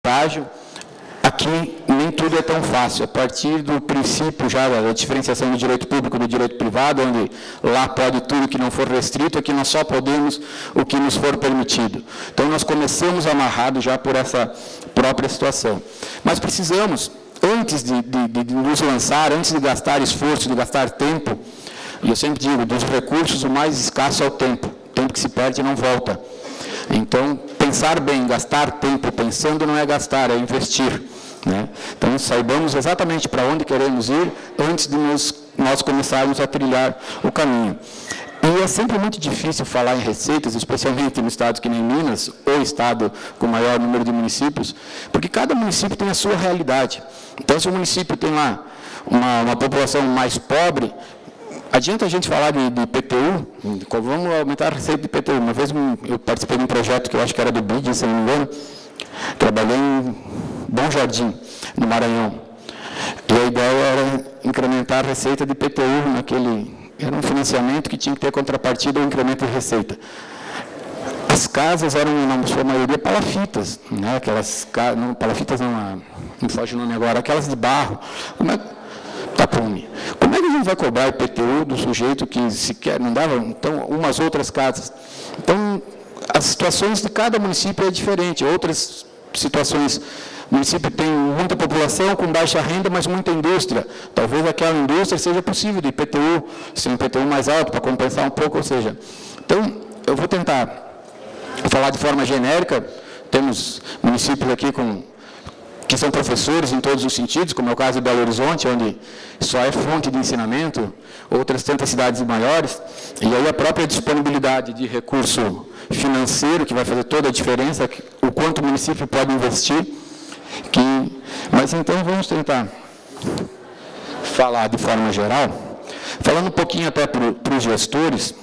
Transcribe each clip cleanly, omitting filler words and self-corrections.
estágio. Aqui nem tudo é tão fácil. A partir do princípio já da diferenciação do direito público do direito privado, onde lá pode tudo que não for restrito, aqui nós só podemos o que nos for permitido. Então, nós começamos amarrados já por essa própria situação. Mas precisamos, antes de nos lançar, antes de gastar esforço, de gastar tempo, e eu sempre digo, dos recursos, o mais escasso é o tempo. O tempo que se perde não volta. Então, pensar bem, gastar tempo pensando não é gastar, é investir. Né? Então, saibamos exatamente para onde queremos ir antes de nós começarmos a trilhar o caminho. E é sempre muito difícil falar em receitas, especialmente no estado que nem Minas, ou estado com maior número de municípios, porque cada município tem a sua realidade. Então, se o município tem lá uma população mais pobre, adianta a gente falar de IPTU, vamos aumentar a receita de IPTU. Uma vez eu participei de um projeto que eu acho que era do BID, se não me engano, trabalhei em Bom Jardim, no Maranhão. E a ideia era incrementar a receita de IPTU era um financiamento que tinha que ter contrapartida ou incremento de receita. As casas eram, na sua maioria, palafitas, né? Palafitas não foge o nome agora, aquelas de barro. Tapume. Como é que a gente vai cobrar IPTU do sujeito que sequer não dava, então, umas outras casas? Então, as situações de cada município é diferente. Outras situações, o município tem muita população com baixa renda, mas muita indústria. Talvez aquela indústria seja possível de IPTU, ser um IPTU mais alto para compensar um pouco, ou seja. Então, eu vou tentar falar de forma genérica. Temos municípios aqui que são professores em todos os sentidos, como é o caso de Belo Horizonte, onde só é fonte de ensinamento, outras tantas cidades maiores, e aí a própria disponibilidade de recurso financeiro, que vai fazer toda a diferença, o quanto o município pode investir. Mas então vamos tentar falar de forma geral, falando um pouquinho até para os gestores.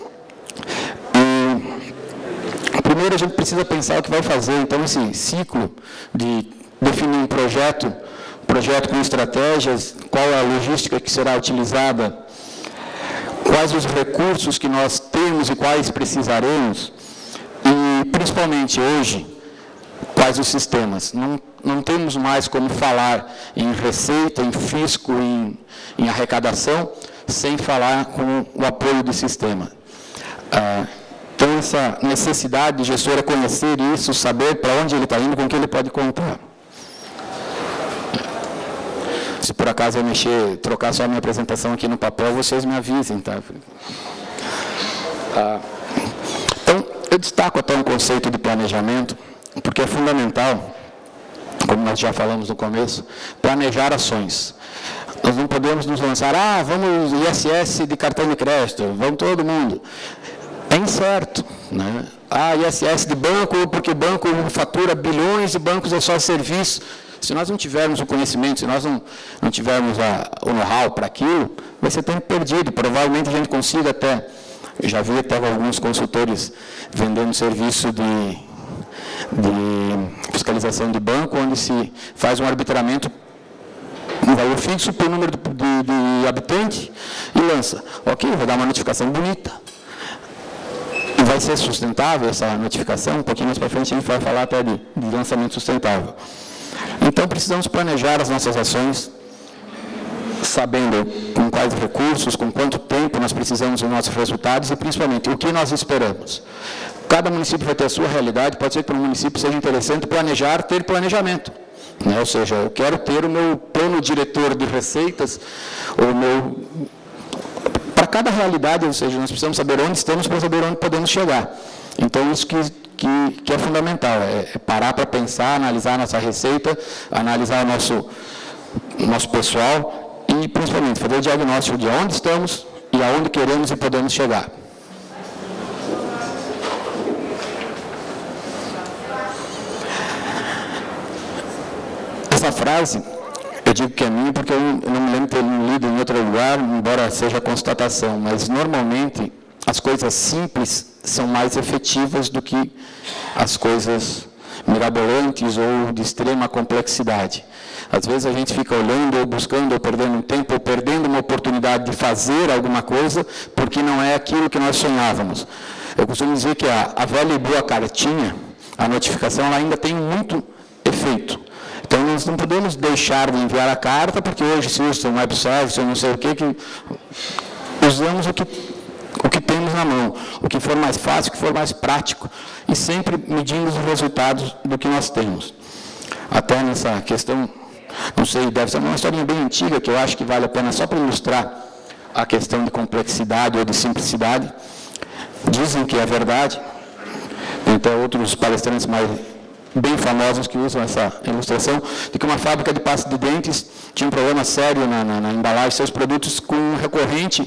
Primeiro a gente precisa pensar o que vai fazer, então esse ciclo de definir um projeto com estratégias, qual é a logística que será utilizada, quais os recursos que nós temos e quais precisaremos, e principalmente hoje, quais os sistemas. Não temos mais como falar em receita, em fisco, em arrecadação, sem falar com o apoio do sistema. Então, essa necessidade de gestor é conhecer isso, saber para onde ele está indo, com o que ele pode contar. Se por acaso eu trocar só a minha apresentação aqui no papel, vocês me avisem, tá? Então, eu destaco até um conceito de planejamento, porque é fundamental, como nós já falamos no começo, planejar ações. Nós não podemos nos lançar, vamos ISS de cartão de crédito, vamos todo mundo. É incerto, né? ISS de banco, porque banco fatura bilhões e bancos é só serviço. Se nós não tivermos o conhecimento, se nós não tivermos o know-how para aquilo, vai ser tempo perdido. Provavelmente a gente consiga até, eu já vi até alguns consultores vendendo serviço de fiscalização de banco, onde se faz um arbitramento, um valor fixo por número de habitante e lança. Ok, vai dar uma notificação bonita. E vai ser sustentável essa notificação? Um pouquinho mais para frente a gente vai falar até de lançamento sustentável. Então, precisamos planejar as nossas ações, sabendo com quais recursos, com quanto tempo nós precisamos dos nossos resultados e, principalmente, o que nós esperamos. Cada município vai ter a sua realidade, pode ser que para um município seja interessante planejar, ter planejamento. Né? Ou seja, eu quero ter o meu plano diretor de receitas, para cada realidade, ou seja, nós precisamos saber onde estamos para saber onde podemos chegar. Então, isso que é fundamental, é parar para pensar, analisar a nossa receita, analisar o nosso pessoal e, principalmente, fazer o diagnóstico de onde estamos e aonde queremos e podemos chegar. Essa frase, eu digo que é minha porque eu não me lembro de ter lido em outro lugar, embora seja constatação, mas normalmente as coisas simples são mais efetivas do que as coisas mirabolantes ou de extrema complexidade. Às vezes a gente fica olhando ou buscando ou perdendo um tempo ou perdendo uma oportunidade de fazer alguma coisa porque não é aquilo que nós sonhávamos. Eu costumo dizer que a velha e boa cartinha, a notificação, ela ainda tem muito efeito. nós não podemos deixar de enviar a carta, porque hoje se usa um web service, ou não sei o que usamos o que temos na mão, o que for mais fácil, o que for mais prático, e sempre medindo os resultados do que nós temos. Até nessa questão, não sei, deve ser uma historinha bem antiga, que eu acho que vale a pena só para ilustrar a questão de complexidade ou de simplicidade. Dizem que é verdade, tem até outros palestrantes mais bem famosos que usam essa ilustração, de que uma fábrica de pasta de dentes tinha um problema sério na embalagem de seus produtos com um recorrente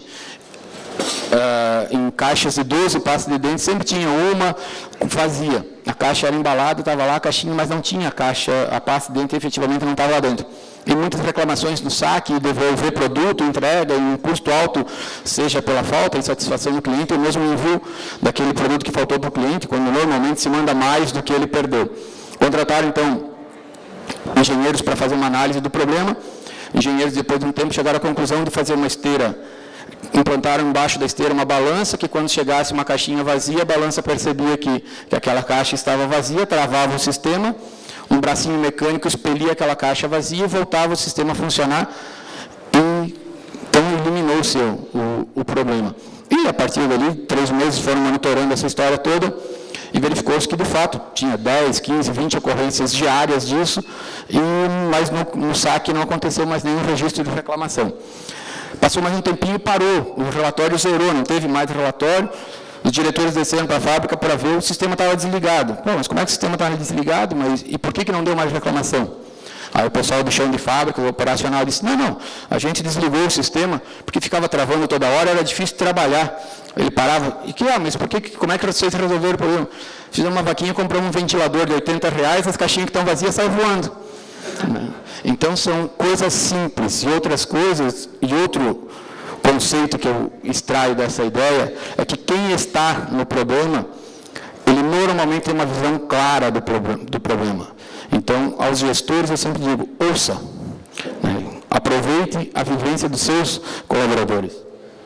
em caixas de 12 pastas de dentes, sempre tinha uma vazia. A caixa era embalada, estava lá a caixinha, mas não tinha a caixa, a pasta de dente efetivamente não estava lá dentro. E muitas reclamações no saque, devolver produto, entrega, e um custo alto, seja pela falta de satisfação do cliente, ou mesmo o envio daquele produto que faltou para o cliente, quando normalmente se manda mais do que ele perdeu. Contrataram, então, engenheiros para fazer uma análise do problema. Engenheiros, depois de um tempo, chegaram à conclusão de fazer uma esteira. Implantaram embaixo da esteira uma balança, que quando chegasse uma caixinha vazia, a balança percebia que aquela caixa estava vazia, travava o sistema, um bracinho mecânico expelia aquela caixa vazia e voltava o sistema a funcionar, e então eliminou-se o problema. E a partir dali, 3 meses foram monitorando essa história toda, e verificou-se que, de fato, tinha 10, 15, 20 ocorrências diárias disso, mas no saque não aconteceu mais nenhum registro de reclamação. Passou mais um tempinho e parou, o relatório zerou, não teve mais relatório, os diretores desceram para a fábrica para ver, o sistema estava desligado. Pô, mas como é que o sistema estava desligado? E por que não deu mais reclamação? Aí o pessoal do chão de fábrica, o operacional, disse, não, a gente desligou o sistema, porque ficava travando toda hora, era difícil trabalhar. Ele parava, mas como é que vocês resolveram o problema? Fizemos uma vaquinha, compramos um ventilador de R$80, as caixinhas que estão vazias saem voando. Então, são coisas simples, e outras coisas, e outro conceito que eu extraio dessa ideia, é que quem está no problema, ele normalmente tem uma visão clara do problema. Então, aos gestores, eu sempre digo, ouça, aproveite a vivência dos seus colaboradores.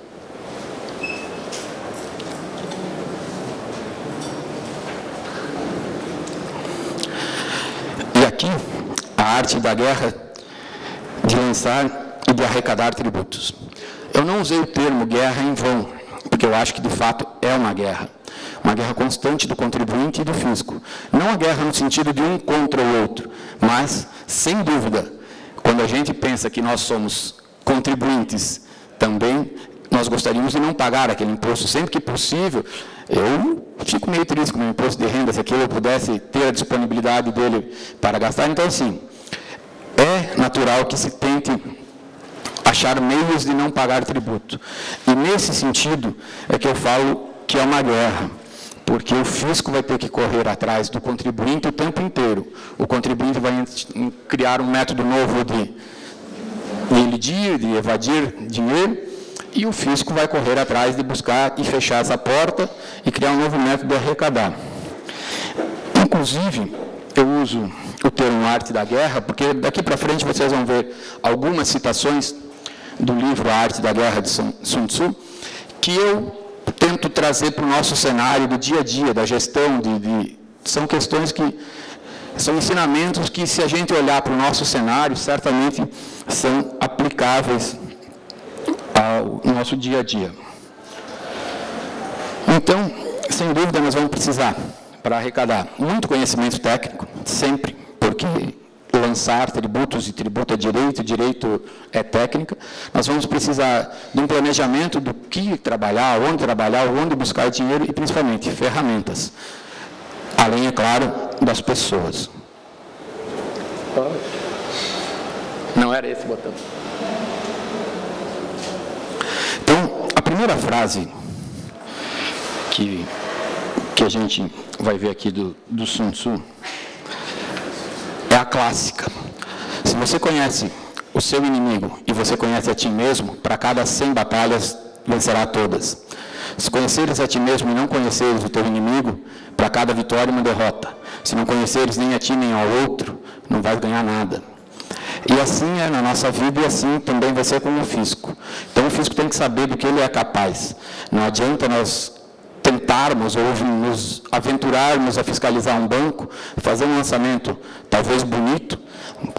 E aqui, a arte da guerra de lançar e de arrecadar tributos. Eu não usei o termo guerra em vão, porque eu acho que, de fato, é uma guerra constante do contribuinte e do fisco. Não a guerra no sentido de um contra o outro, mas, sem dúvida, quando a gente pensa que nós somos contribuintes também, nós gostaríamos de não pagar aquele imposto sempre que possível. Eu fico meio triste com o meu imposto de renda, se aquilo eu pudesse ter a disponibilidade dele para gastar. Então, assim, é natural que se tente achar meios de não pagar tributo. E, nesse sentido, é que eu falo que é uma guerra, porque o fisco vai ter que correr atrás do contribuinte o tempo inteiro. O contribuinte vai criar um método novo de elidir, de evadir dinheiro, e o fisco vai correr atrás de buscar e fechar essa porta e criar um novo método de arrecadar. Inclusive, eu uso o termo arte da guerra, porque daqui para frente vocês vão ver algumas citações do livro A Arte da Guerra de Sun Tzu, que eu tento trazer para o nosso cenário do dia a dia, da gestão, são questões que são ensinamentos que, se a gente olhar para o nosso cenário, certamente são aplicáveis ao nosso dia a dia. Então, sem dúvida, nós vamos precisar, para arrecadar, muito conhecimento técnico, sempre, porque lançar tributos, e tributo é direito, direito é técnica. Nós vamos precisar de um planejamento do que trabalhar, onde buscar dinheiro e, principalmente, ferramentas. Além, é claro, das pessoas. Não era esse botão. Então, a primeira frase que a gente vai ver aqui do Sun Tzu é a clássica. Se você conhece o seu inimigo e você conhece a ti mesmo, para cada 100 batalhas, vencerá todas. Se conheceres a ti mesmo e não conheceres o teu inimigo, para cada vitória, uma derrota. Se não conheceres nem a ti nem ao outro, não vais ganhar nada. E assim é na nossa vida, e assim também vai ser com o fisco. Então, o fisco tem que saber do que ele é capaz. Não adianta nós tentarmos ou nos aventurarmos a fiscalizar um banco, fazer um lançamento talvez bonito,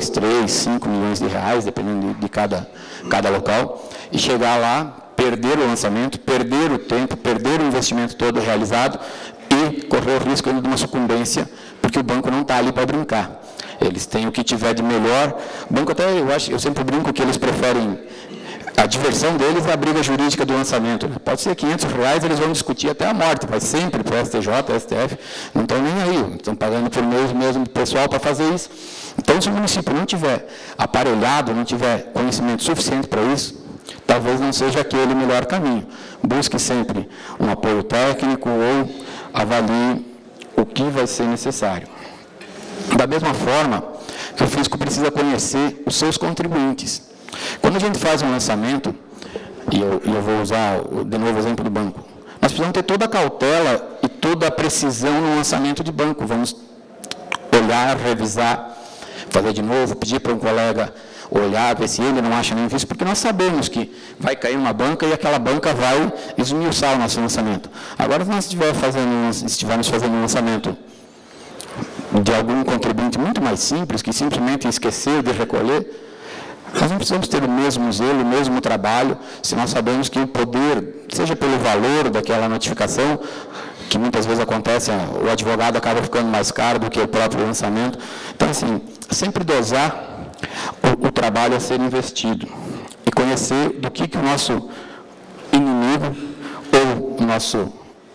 2, 3, 5 milhões de reais, dependendo de cada local, e chegar lá, perder o lançamento, perder o tempo, perder o investimento todo realizado e correr o risco ainda de uma sucumbência, porque o banco não está ali para brincar. Eles têm o que tiver de melhor. O banco até, eu sempre brinco que eles preferem, a diversão deles é a briga jurídica do lançamento. Pode ser R$500, eles vão discutir até a morte, mas sempre para o STJ, STF, não estão nem aí, estão pagando por mês mesmo pessoal para fazer isso. Então, se o município não tiver aparelhado, não tiver conhecimento suficiente para isso, talvez não seja aquele o melhor caminho. Busque sempre um apoio técnico ou avalie o que vai ser necessário. Da mesma forma que o fisco precisa conhecer os seus contribuintes. Quando a gente faz um lançamento, e eu vou usar de novo o exemplo do banco, nós precisamos ter toda a cautela e toda a precisão no lançamento de banco. Vamos olhar, revisar, fazer de novo, pedir para um colega olhar, ver se ele não acha nenhum vício, porque nós sabemos que vai cair uma banca e aquela banca vai esmiuçar o nosso lançamento. Agora, se nós estivermos fazendo um lançamento de algum contribuinte muito mais simples, que simplesmente esqueceu de recolher, nós não precisamos ter o mesmo zelo, o mesmo trabalho, se nós sabemos que o poder, seja pelo valor daquela notificação, que muitas vezes acontece, o advogado acaba ficando mais caro do que o próprio lançamento. Então, assim, sempre dosar o trabalho a ser investido e conhecer do que o nosso inimigo ou o nosso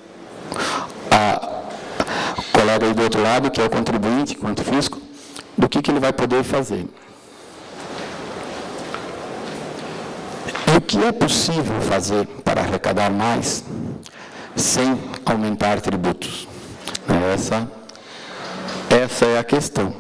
colega aí do outro lado, que é o contribuinte, quanto fisco, do que ele vai poder fazer. E o que é possível fazer para arrecadar mais sem aumentar tributos? Essa é a questão.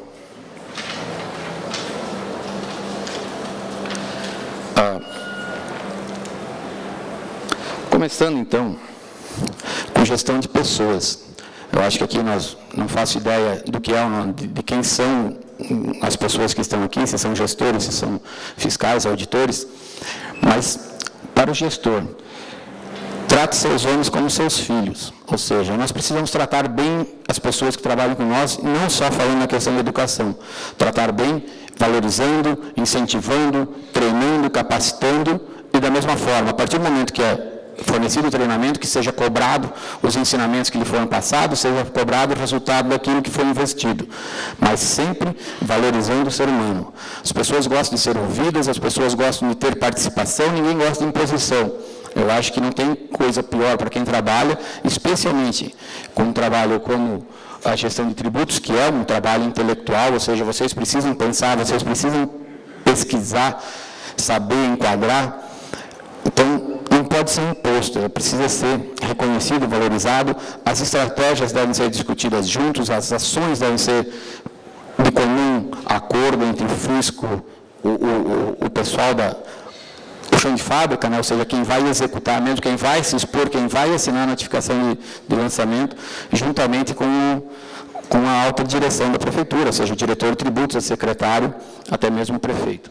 Começando, então, com gestão de pessoas. Eu acho que aqui nós não faço ideia do que é, de quem são as pessoas que estão aqui, se são gestores, se são fiscais, auditores, mas para o gestor, trate seus homens como seus filhos, ou seja, nós precisamos tratar bem as pessoas que trabalham com nós, não só falando na questão da educação, tratar bem, valorizando, incentivando, treinando, capacitando, e da mesma forma, a partir do momento que é fornecido o treinamento, que seja cobrado os ensinamentos que lhe foram passados, seja cobrado o resultado daquilo que foi investido, mas sempre valorizando o ser humano. As pessoas gostam de ser ouvidas, as pessoas gostam de ter participação, ninguém gosta de imposição. Eu acho que não tem coisa pior para quem trabalha, especialmente com um trabalho como a gestão de tributos, que é um trabalho intelectual, ou seja, vocês precisam pensar, vocês precisam pesquisar, saber enquadrar. Então, não pode ser imposto, precisa ser reconhecido, valorizado, as estratégias devem ser discutidas juntos, as ações devem ser de comum acordo entre o fisco, o pessoal o chão de fábrica, né? Ou seja, quem vai executar mesmo, quem vai se expor, quem vai assinar a notificação de lançamento, juntamente com a alta direção da prefeitura, ou seja, o diretor de tributos, o secretário, até mesmo o prefeito.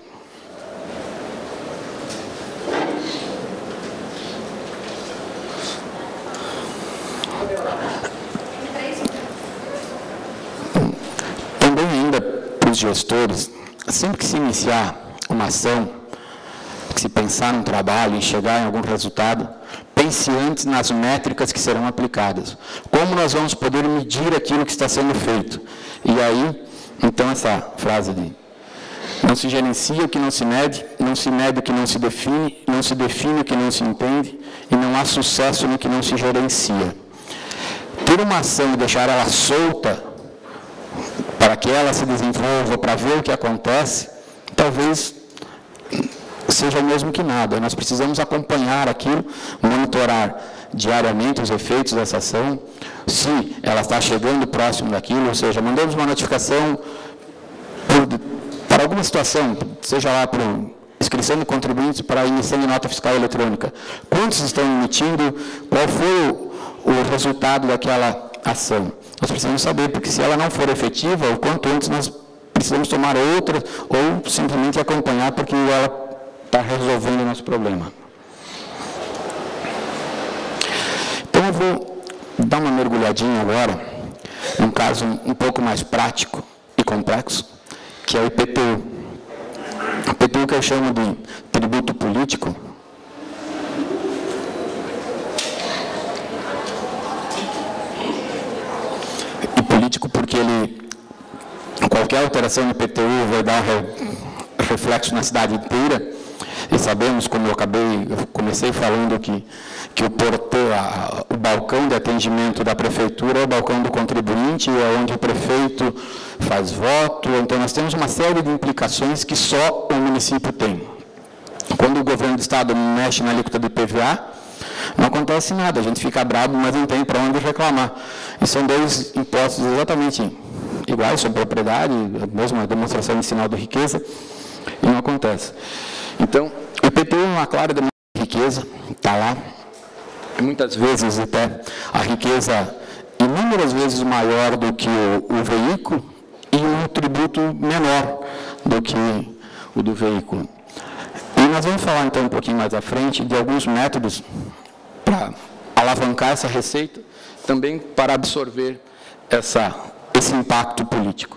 Também ainda para os gestores, sempre que se iniciar uma ação, que se pensar num trabalho e chegar em algum resultado, pense antes nas métricas que serão aplicadas. Como nós vamos poder medir aquilo que está sendo feito? E aí, então, essa frase de não se gerencia o que não se mede o que não se define o que não se entende, e não há sucesso no que não se gerencia. Ter uma ação e deixar ela solta, para que ela se desenvolva, para ver o que acontece, talvez seja o mesmo que nada. Nós precisamos acompanhar aquilo, monitorar diariamente os efeitos dessa ação, se ela está chegando próximo daquilo, ou seja, mandamos uma notificação para alguma situação, seja lá por inscrição de contribuintes para a emissão de nota fiscal eletrônica. Quantos estão emitindo? Qual foi o resultado daquela ação? Nós precisamos saber, porque se ela não for efetiva, o quanto antes nós precisamos tomar outra, ou simplesmente acompanhar, porque ela está resolvendo o nosso problema. Então, eu vou dar uma mergulhadinha agora, num caso um pouco mais prático e complexo, que é o IPTU. O IPTU que eu chamo de tributo político, e político porque qualquer alteração no IPTU vai dar reflexo na cidade inteira, e sabemos, como eu comecei falando que o balcão de atendimento da prefeitura é o balcão do contribuinte, é onde o prefeito faz voto, então nós temos uma série de implicações que só o município tem. Quando o governo do estado mexe na alíquota do IPVA, não acontece nada, a gente fica bravo, mas não tem para onde reclamar. E são dois impostos exatamente iguais sobre propriedade, a mesma demonstração de sinal de riqueza, e não acontece. Então, o IPTU é uma clara demonstração de riqueza, está lá. Muitas vezes até a riqueza inúmeras vezes maior do que o veículo e um tributo menor do que o do veículo. E nós vamos falar então um pouquinho mais à frente de alguns métodos para alavancar essa receita, também para absorver esse impacto político.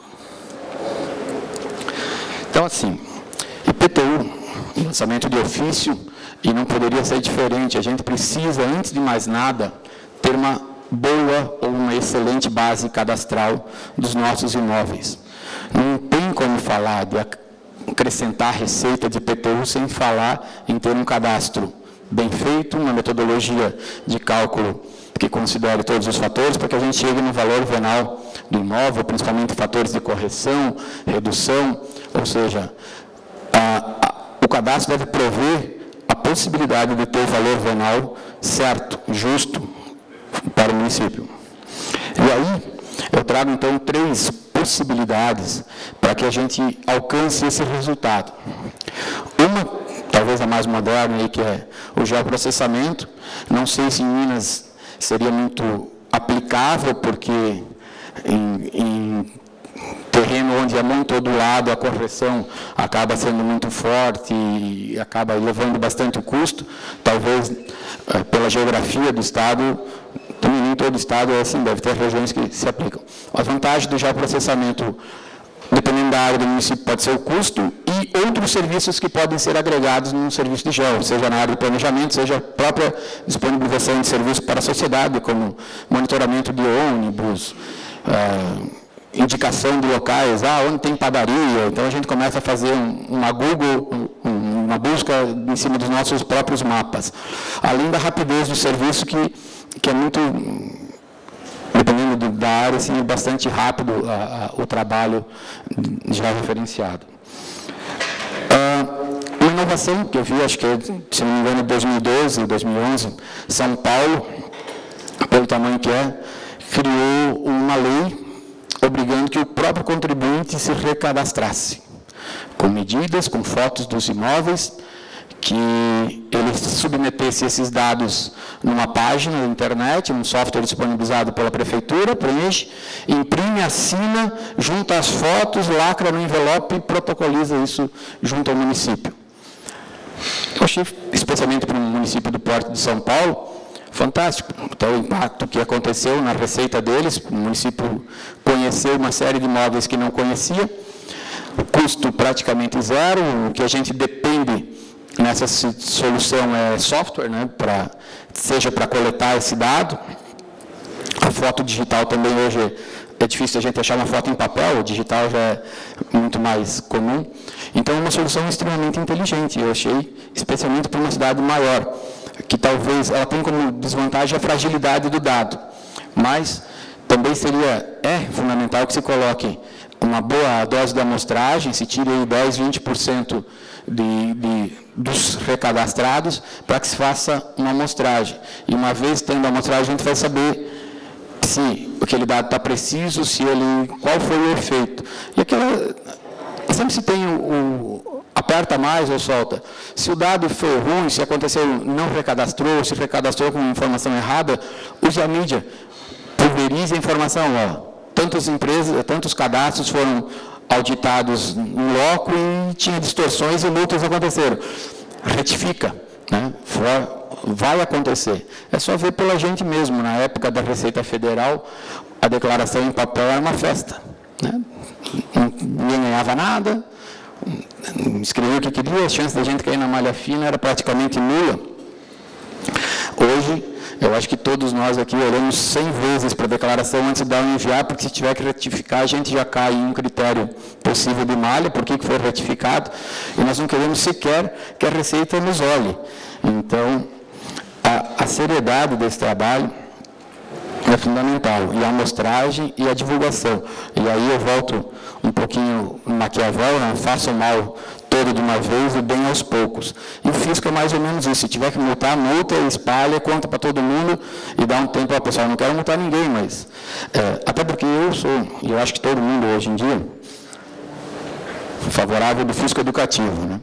Então, assim, IPTU, lançamento de ofício, e não poderia ser diferente. A gente precisa, antes de mais nada, ter uma boa ou uma excelente base cadastral dos nossos imóveis. Não tem como falar de acrescentar receita de IPTU sem falar em ter um cadastro bem feito, uma metodologia de cálculo que considere todos os fatores, para que a gente chegue no valor venal do imóvel, principalmente fatores de correção, redução, ou seja, o cadastro deve prover a possibilidade de ter o valor venal certo, justo para o município. E aí, eu trago então 3 possibilidades para que a gente alcance esse resultado. Uma, talvez a mais moderna, aí, que é o geoprocessamento. Não sei se em Minas seria muito aplicável, porque em terreno onde é muito todo lado, a correção acaba sendo muito forte e acaba levando bastante o custo. Talvez, pela geografia do estado, também nem todo estado é assim, deve ter regiões que se aplicam. A vantagem do geoprocessamento, dependendo da área do município, pode ser o custo e outros serviços que podem ser agregados num serviço de geo, seja na área do planejamento, seja a própria disponibilização de serviços para a sociedade, como monitoramento de ônibus, indicação de locais, onde tem padaria. Então a gente começa a fazer uma uma busca em cima dos nossos próprios mapas. Além da rapidez do serviço, que é muito, dependendo da área, assim, é bastante rápido o trabalho já referenciado. Uma inovação que eu vi, acho que, se não me engano, em 2012, 2011, São Paulo, pelo tamanho que é, criou uma lei obrigando que o próprio contribuinte se recadastrasse, com medidas, com fotos dos imóveis, que ele submetesse esses dados numa página na internet, num software disponibilizado pela prefeitura, preenche, imprime, assina, junta as fotos, lacra no envelope e protocoliza isso junto ao município. Eu achei, especialmente para um município do porte de São Paulo, fantástico. Então, o impacto que aconteceu na receita deles, o município conheceu uma série de imóveis que não conhecia, custo praticamente zero, o que a gente depende nessa solução é software, né, seja para coletar esse dado. A foto digital também hoje é difícil a gente achar uma foto em papel, o digital já é muito mais comum. Então, é uma solução extremamente inteligente, eu achei, especialmente para uma cidade maior, que talvez ela tenha como desvantagem a fragilidade do dado, mas também é fundamental que se coloque uma boa dose de amostragem, se tire aí 10, 20% dos recadastrados, para que se faça uma amostragem. E uma vez tendo a amostragem, a gente vai saber se aquele dado está preciso, qual foi o efeito. E sempre se tem aperta mais ou solta. Se o dado foi ruim, se aconteceu, não recadastrou, se recadastrou com informação errada, use a mídia, pulverize a informação. Tantos cadastros foram auditados em loco e tinha distorções e multas aconteceram. Retifica, né? Vai acontecer. É só ver pela gente mesmo. Na época da Receita Federal, a declaração em papel era uma festa, né? ninguém ganhava nada, escrevia o que queria, a chance da gente cair na malha fina era praticamente nula. Hoje, eu acho que todos nós aqui olhamos 100 vezes para a declaração antes de dar um enviar, porque se tiver que retificar, a gente já cai em um critério possível de malha, por que foi retificado, e nós não queremos sequer que a Receita nos olhe. Então, a seriedade desse trabalho é fundamental, e a amostragem e a divulgação. E aí eu volto um pouquinho no Maquiavel, não faça o mal todo de uma vez e bem aos poucos. E o fisco é mais ou menos isso, se tiver que multar, multa, espalha, conta para todo mundo e dá um tempo ao pessoal. Não quero multar ninguém, mas... até porque eu sou, e eu acho que todo mundo hoje em dia, favorável do fisco educativo, né?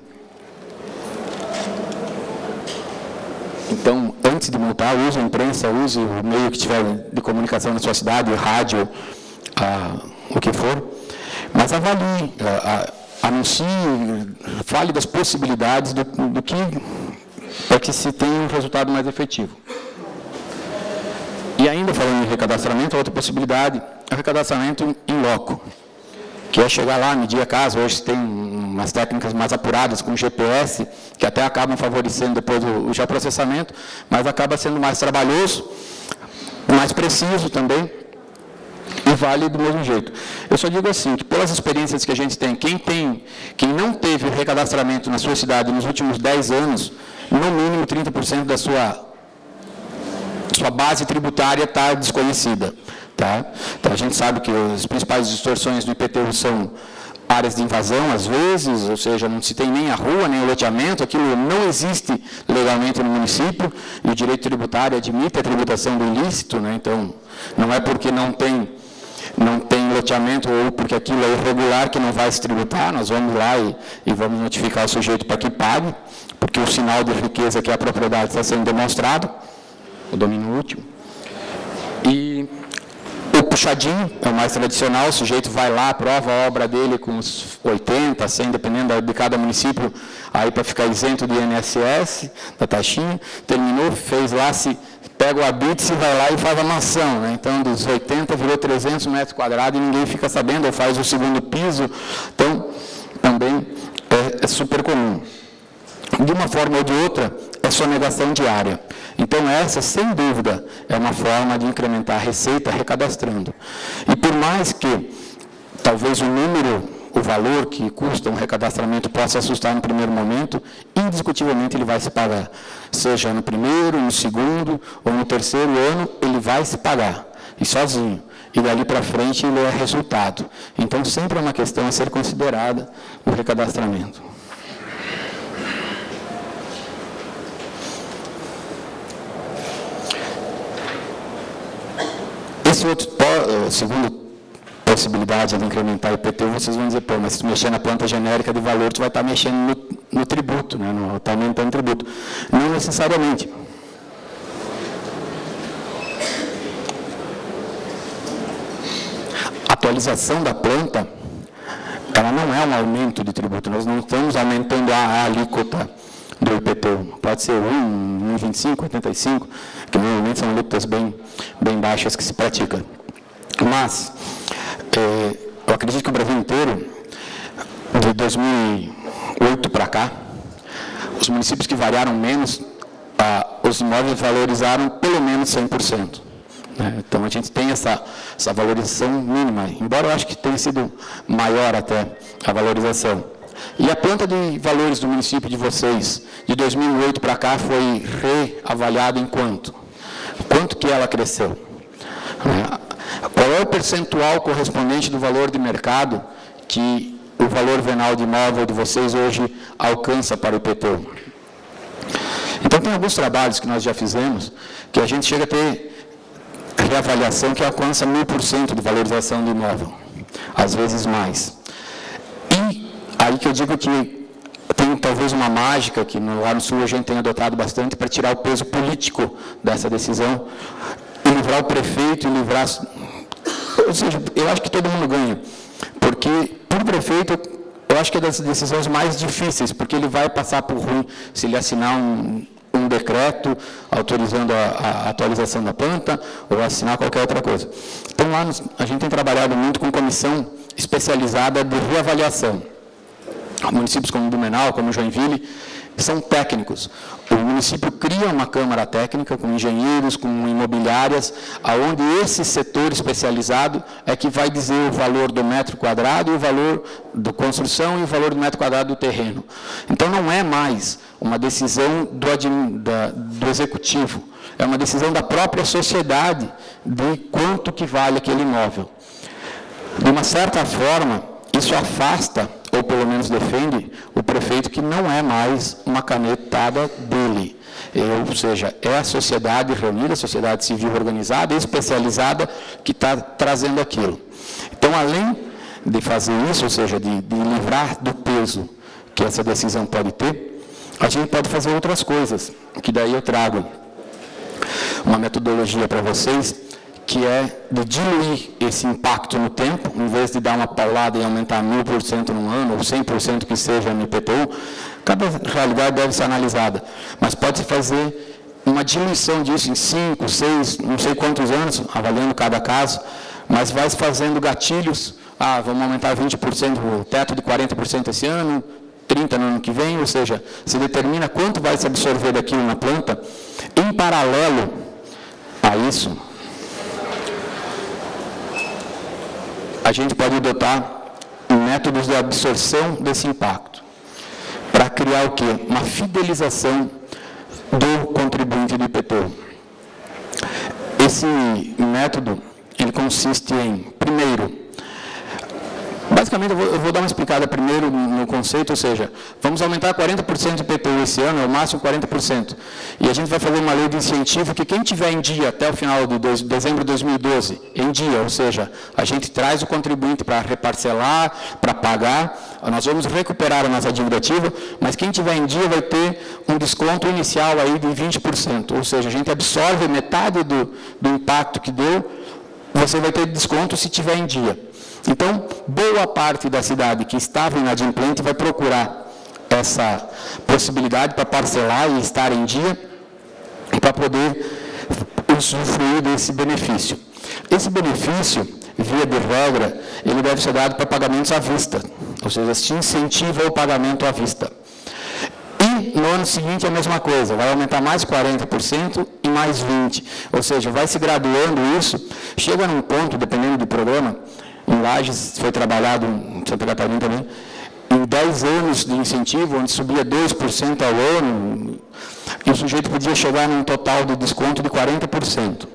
Então, antes de multar, use a imprensa, use o meio que tiver de comunicação na sua cidade, rádio, o que for, mas avalie, anuncie, fale das possibilidades do que, para que se tenha um resultado mais efetivo. E ainda falando em recadastramento, outra possibilidade é o recadastramento em loco, que é chegar lá, medir a casa. Hoje tem umas técnicas mais apuradas com GPS, que até acabam favorecendo depois o geoprocessamento, mas acaba sendo mais trabalhoso, mais preciso também, e vale do mesmo jeito. Eu só digo assim, que pelas experiências que a gente tem, quem não teve o recadastramento na sua cidade nos últimos 10 anos, no mínimo 30% da sua base tributária está desconhecida. Tá? Então, a gente sabe que as principais distorções do IPTU são áreas de invasão, às vezes, ou seja, não se tem nem a rua, nem o loteamento, aquilo não existe legalmente no município, e o direito tributário admite a tributação do ilícito, né? Então, não é porque não tem loteamento ou porque aquilo é irregular que não vai se tributar, nós vamos lá e vamos notificar o sujeito para que pague, porque o sinal de riqueza que é a propriedade está sendo demonstrado, o domínio útil. E o puxadinho é o mais tradicional, o sujeito vai lá, aprova a obra dele com uns 80, 100, dependendo de cada município, aí para ficar isento de INSS, da taxinha, terminou, fez lá, pega o habite, se vai lá e faz a mansão, né? Então, dos 80 virou 300 metros quadrados e ninguém fica sabendo, ou faz o segundo piso, então, também é super comum. De uma forma ou de outra, é sonegação diária. Então, essa, sem dúvida, é uma forma de incrementar a receita recadastrando. E por mais que, talvez, o valor que custa um recadastramento possa assustar no primeiro momento, indiscutivelmente ele vai se pagar. Seja no primeiro, no segundo ou no terceiro ano, ele vai se pagar. E sozinho. E dali para frente ele é resultado. Então, sempre é uma questão a ser considerada o recadastramento. Esse outro, segunda possibilidade de incrementar o IPTU, vocês vão dizer, pô, mas se tu mexer na planta genérica de valor, tu vai estar mexendo no tributo, né? Está aumentando o tributo. Não necessariamente. A atualização da planta, ela não é um aumento de tributo, nós não estamos aumentando a alíquota do IPTU. Pode ser 1,25, 85, que normalmente são alíquotas bem baixas que se praticam. Mas, eu acredito que o Brasil inteiro, de 2008 para cá, os municípios que variaram menos, os imóveis valorizaram pelo menos 100%. Né? Então, a gente tem essa valorização mínima, embora eu acho que tenha sido maior até a valorização. E a planta de valores do município de vocês, de 2008 para cá, foi reavaliada em quanto? Quanto que ela cresceu? Qual é o percentual correspondente do valor de mercado que o valor venal de imóvel de vocês hoje alcança para o IPTU? Então, tem alguns trabalhos que nós já fizemos, que a gente chega a ter reavaliação que alcança 1000% de valorização do imóvel, às vezes mais. E aí que eu digo que tem talvez uma mágica que lá no Sul a gente tem adotado bastante para tirar o peso político dessa decisão e livrar o prefeito e livrar... Ou seja, eu acho que todo mundo ganha, porque por prefeito eu acho que é das decisões mais difíceis, porque ele vai passar por ruim se ele assinar um um decreto autorizando a atualização da planta ou assinar qualquer outra coisa. Então, lá a gente tem trabalhado muito com comissão especializada de reavaliação. Municípios como Blumenau, como Joinville, são técnicos. O município cria uma câmara técnica com engenheiros, com imobiliárias, aonde esse setor especializado é que vai dizer o valor do metro quadrado, e o valor da construção e o valor do metro quadrado do terreno. Então, não é mais uma decisão do executivo, é uma decisão da própria sociedade de quanto que vale aquele imóvel. De uma certa forma, isso afasta, ou pelo menos defende, o prefeito que não é mais uma canetada dele. Ou seja, é a sociedade reunida, a sociedade civil organizada e especializada que está trazendo aquilo. Então, além de fazer isso, ou seja, de livrar do peso que essa decisão pode ter, a gente pode fazer outras coisas, que daí eu trago uma metodologia para vocês, que é de diluir esse impacto no tempo, em vez de dar uma paulada e aumentar 1000% num ano, ou 100% que seja no IPTU, cada realidade deve ser analisada, mas pode-se fazer uma diluição disso em 5, 6, não sei quantos anos, avaliando cada caso, mas vai fazendo gatilhos, vamos aumentar 20% o teto de 40% esse ano, 30% no ano que vem, ou seja, se determina quanto vai se absorver daquilo na planta. Em paralelo a isso, a gente pode adotar métodos de absorção desse impacto, para criar o quê? Uma fidelização do contribuinte do IPTU. Esse método, ele consiste em, primeiro, basicamente eu vou dar uma explicada primeiro no conceito, ou seja, vamos aumentar 40% do IPTU esse ano, ao máximo 40%. E a gente vai fazer uma lei de incentivo que quem tiver em dia até o final de dezembro de 2012, em dia, ou seja, a gente traz o contribuinte para reparcelar, para pagar, nós vamos recuperar a nossa dívida ativa, mas quem tiver em dia vai ter um desconto inicial aí de 20%, ou seja, a gente absorve metade do impacto que deu, você vai ter desconto se tiver em dia. Então, boa parte da cidade que estava inadimplente vai procurar essa possibilidade para parcelar e estar em dia para poder usufruir desse benefício. Esse benefício, via de regra, ele deve ser dado para pagamentos à vista, ou seja, se incentiva o pagamento à vista. E no ano seguinte é a mesma coisa, vai aumentar mais 40% e mais 20%, ou seja, vai se graduando isso, chega num ponto, dependendo do programa, em Lages foi trabalhado, em Santa Catarina também, em 10 anos de incentivo, onde subia 2% ao ano, e o sujeito podia chegar num total de desconto de 40%.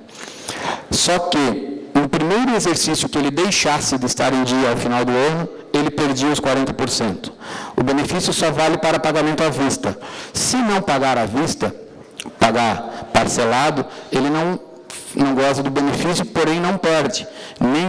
Só que, no primeiro exercício que ele deixasse de estar em dia ao final do ano, ele perdia os 40%. O benefício só vale para pagamento à vista. Se não pagar à vista, pagar parcelado, ele não goza do benefício, porém não perde nem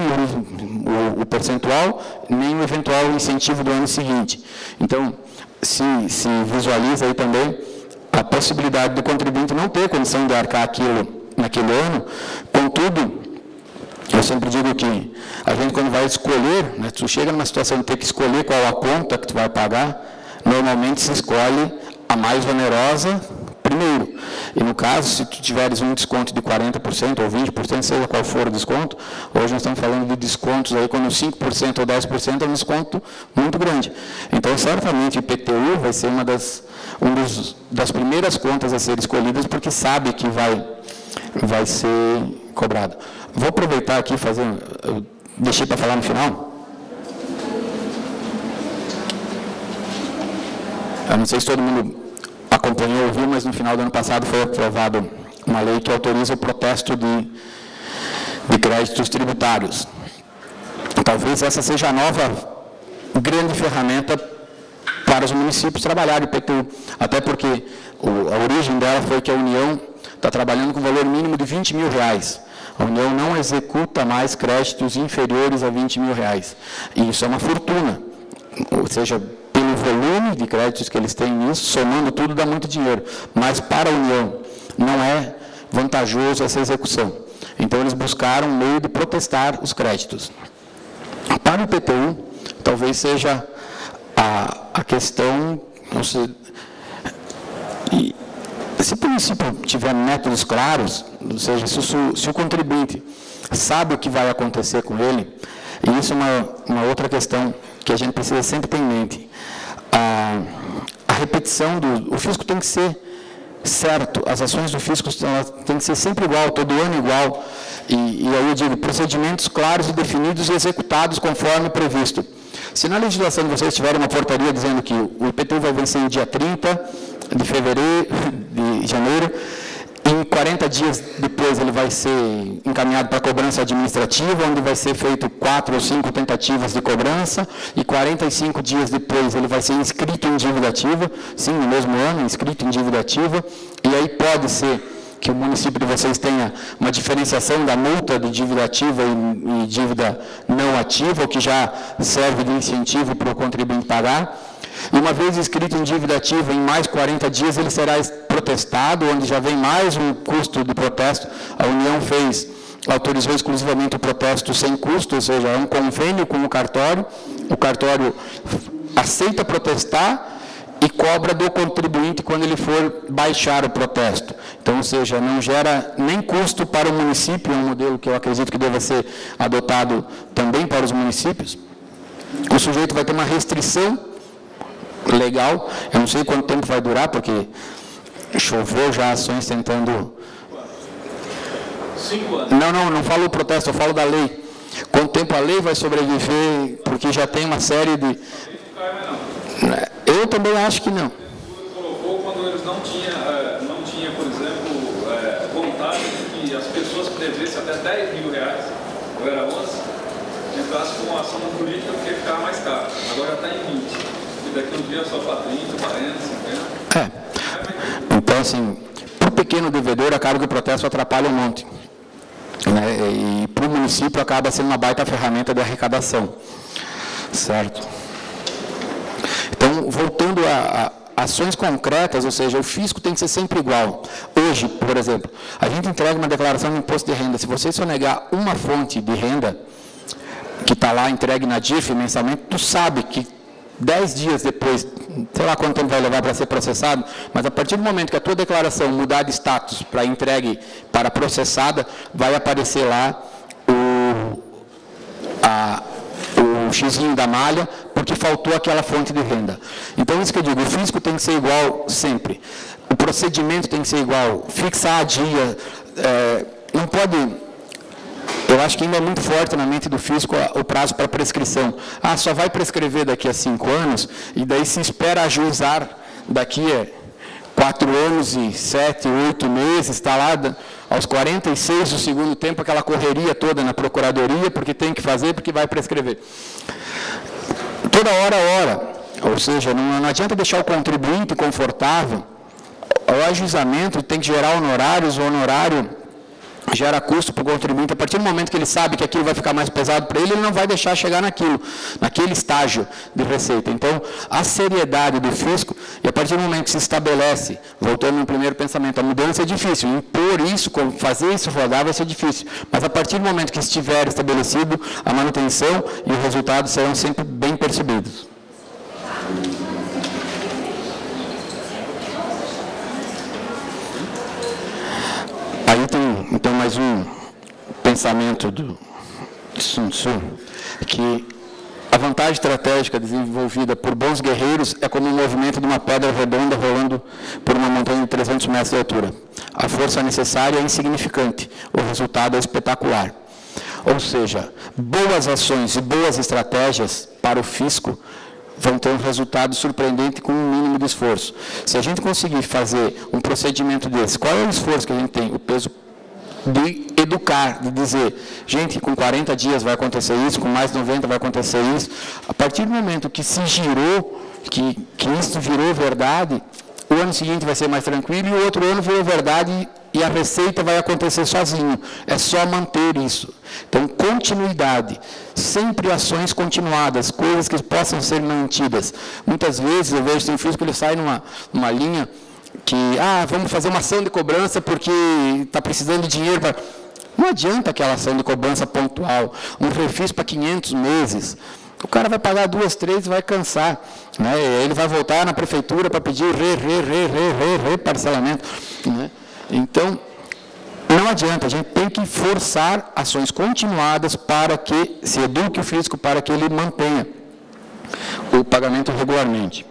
o percentual, nem o eventual incentivo do ano seguinte. Então, se visualiza aí também a possibilidade do contribuinte não ter condição de arcar aquilo naquele ano. Contudo, eu sempre digo que a gente, quando vai escolher, né, tu chega numa situação de ter que escolher qual a conta que tu vai pagar, normalmente se escolhe a mais onerosa primeiro. E no caso, se tu tiveres um desconto de 40% ou 20%, seja qual for o desconto, hoje nós estamos falando de descontos aí, quando 5% ou 10% é um desconto muito grande. Então, certamente, o IPTU vai ser uma das primeiras contas a ser escolhidas, porque sabe que vai ser cobrado. Vou aproveitar aqui e eu deixei para falar no final. Eu não sei se todo mundo acompanhou ou viu, mas no final do ano passado foi aprovada uma lei que autoriza o protesto de créditos tributários. Talvez essa seja a nova grande ferramenta para os municípios trabalharem o IPTU, até porque a origem dela foi que a União está trabalhando com valor mínimo de R$20 mil. A União não executa mais créditos inferiores a R$20 mil. E isso é uma fortuna, ou seja, pelo volume de créditos que eles têm nisso, somando tudo, dá muito dinheiro. Mas para a União não é vantajoso essa execução. Então, eles buscaram um meio de protestar os créditos. Para o IPTU, talvez seja a questão, Se o município tiver métodos claros, ou seja, se o contribuinte sabe o que vai acontecer com ele, e isso é uma outra questão que a gente precisa sempre ter em mente. A repetição o fisco tem que ser certo, as ações do fisco têm que ser sempre igual, todo ano igual, e aí eu digo, procedimentos claros e definidos e executados conforme previsto. Se na legislação de vocês tiverem uma portaria dizendo que o IPTU vai vencer no dia 30 de fevereiro, de janeiro, em 40 dias depois ele vai ser encaminhado para cobrança administrativa, onde vai ser feito 4 ou 5 tentativas de cobrança, e 45 dias depois ele vai ser inscrito em dívida ativa, sim, no mesmo ano, inscrito em dívida ativa, e aí pode ser que o município de vocês tenha uma diferenciação da multa de dívida ativa e dívida não ativa, o que já serve de incentivo para o contribuinte pagar. E uma vez inscrito em dívida ativa, em mais 40 dias ele será protestado, onde já vem mais um custo de protesto. A União autorizou exclusivamente o protesto sem custo, ou seja, é um convênio com o cartório aceita protestar e cobra do contribuinte quando ele for baixar o protesto. Então, ou seja, não gera nem custo para o município, é um modelo que eu acredito que deva ser adotado também para os municípios. O sujeito vai ter uma restrição legal, eu não sei quanto tempo vai durar, porque choveu já ações tentando... 5 anos. Não falo o protesto, eu falo da lei. Quanto tempo a lei vai sobreviver, porque já tem uma série de... Eu também acho que não. Colocou quando eles não tinha, por exemplo, vontade de que as pessoas que devessem até 10 mil reais, ou era 11, entrassem com uma ação política porque ficava mais caro. Agora já está em 20. E daqui um dia só para 30, 40, 50. Então, assim, para o pequeno devedor, acaba que o protesto atrapalha um monte. Né? E para o município acaba sendo uma baita ferramenta de arrecadação. Certo? Então, voltando a ações concretas, ou seja, o fisco tem que ser sempre igual. Hoje, por exemplo, a gente entrega uma declaração de imposto de renda. Se você sonegar uma fonte de renda, que está lá entregue na DIF mensalmente, tu sabe que 10 dias depois, sei lá quanto tempo vai levar para ser processado, mas a partir do momento que a tua declaração mudar de status para entregue para processada, vai aparecer lá o xizinho da malha, porque faltou aquela fonte de renda. Então, isso que eu digo, o fisco tem que ser igual sempre. O procedimento tem que ser igual, fixar a dia, não pode... Eu acho que ainda é muito forte na mente do fisco o prazo para prescrição. Só vai prescrever daqui a 5 anos, e daí se espera ajuizar daqui a 4 anos e 7, 8 meses, está lá aos 46 do segundo tempo, aquela correria toda na procuradoria, porque tem que fazer, porque vai prescrever. Toda hora, ou seja, não adianta deixar o contribuinte confortável. O ajuizamento tem que gerar honorários, o honorário gera custo para o contribuinte. A partir do momento que ele sabe que aquilo vai ficar mais pesado para ele não vai deixar chegar naquele estágio de receita. Então, a seriedade do fisco, e a partir do momento que se estabelece, voltando no primeiro pensamento, a mudança é difícil, impor isso, fazer isso rodar vai ser difícil, mas a partir do momento que estiver estabelecido, a manutenção e os resultados serão sempre bem percebidos. Aí tem, então, mais um pensamento do Sun Tzu, que a vantagem estratégica desenvolvida por bons guerreiros é como o movimento de uma pedra redonda rolando por uma montanha de 300 metros de altura. A força necessária é insignificante, o resultado é espetacular. Ou seja, boas ações e boas estratégias para o fisco vão ter um resultado surpreendente com um mínimo de esforço. Se a gente conseguir fazer um procedimento desse, qual é o esforço que a gente tem? O peso de educar, de dizer, gente, com 40 dias vai acontecer isso, com mais 90 vai acontecer isso. A partir do momento que se girou, que isso virou verdade, o ano seguinte vai ser mais tranquilo e o outro ano virou verdade e a receita vai acontecer sozinho. É só manter isso. Então, continuidade. Sempre ações continuadas, coisas que possam ser mantidas. Muitas vezes eu vejo, tem fisco que ele sai numa linha que, vamos fazer uma ação de cobrança porque está precisando de dinheiro para... Não adianta aquela ação de cobrança pontual. Um refis para 500 meses. O cara vai pagar 2, 3 e vai cansar. Né? Ele vai voltar na prefeitura para pedir parcelamento. Né? Então, não adianta, a gente tem que forçar ações continuadas para que se eduque o físico, para que ele mantenha o pagamento regularmente.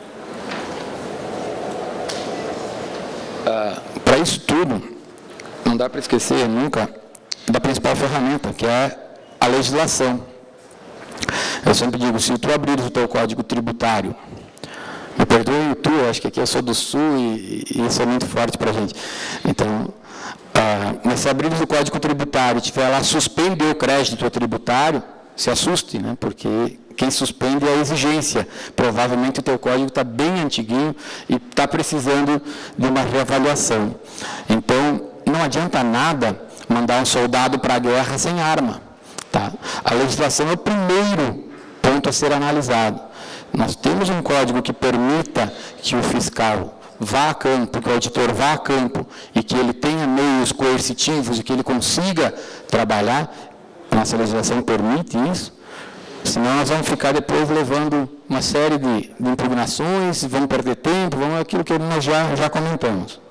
Para isso tudo, não dá para esquecer nunca da principal ferramenta, que é a legislação. Eu sempre digo, se tu abrires o teu código tributário, me perdoe tu, acho que aqui eu sou do Sul e isso é muito forte para a gente. Então, mas se abrires o código tributário e tiver lá, suspender o crédito tributário, se assuste, né? Porque quem suspende é a exigência. Provavelmente o teu código está bem antiguinho e está precisando de uma reavaliação. Então, não adianta nada mandar um soldado para a guerra sem arma. Tá? A legislação é o primeiro ponto a ser analisado. Nós temos um código que permita que o fiscal vá a campo, que o auditor vá a campo e que ele tenha meios coercitivos e que ele consiga trabalhar. Nossa legislação permite isso. Senão nós vamos ficar depois levando uma série de impugnações, vamos perder tempo, vamos aquilo que nós já comentamos.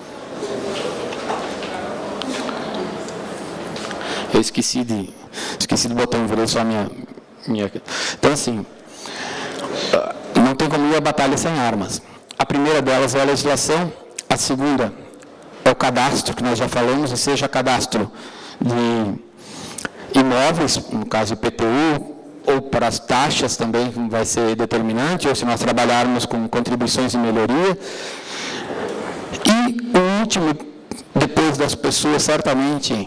Eu esqueci de botar um virei só a minha... Então, assim, não tem como ir a batalha sem armas. A primeira delas é a legislação, a segunda é o cadastro, que nós já falamos, seja cadastro de imóveis, no caso IPTU, ou para as taxas também vai ser determinante, ou se nós trabalharmos com contribuições de melhoria. E o último, depois das pessoas, certamente,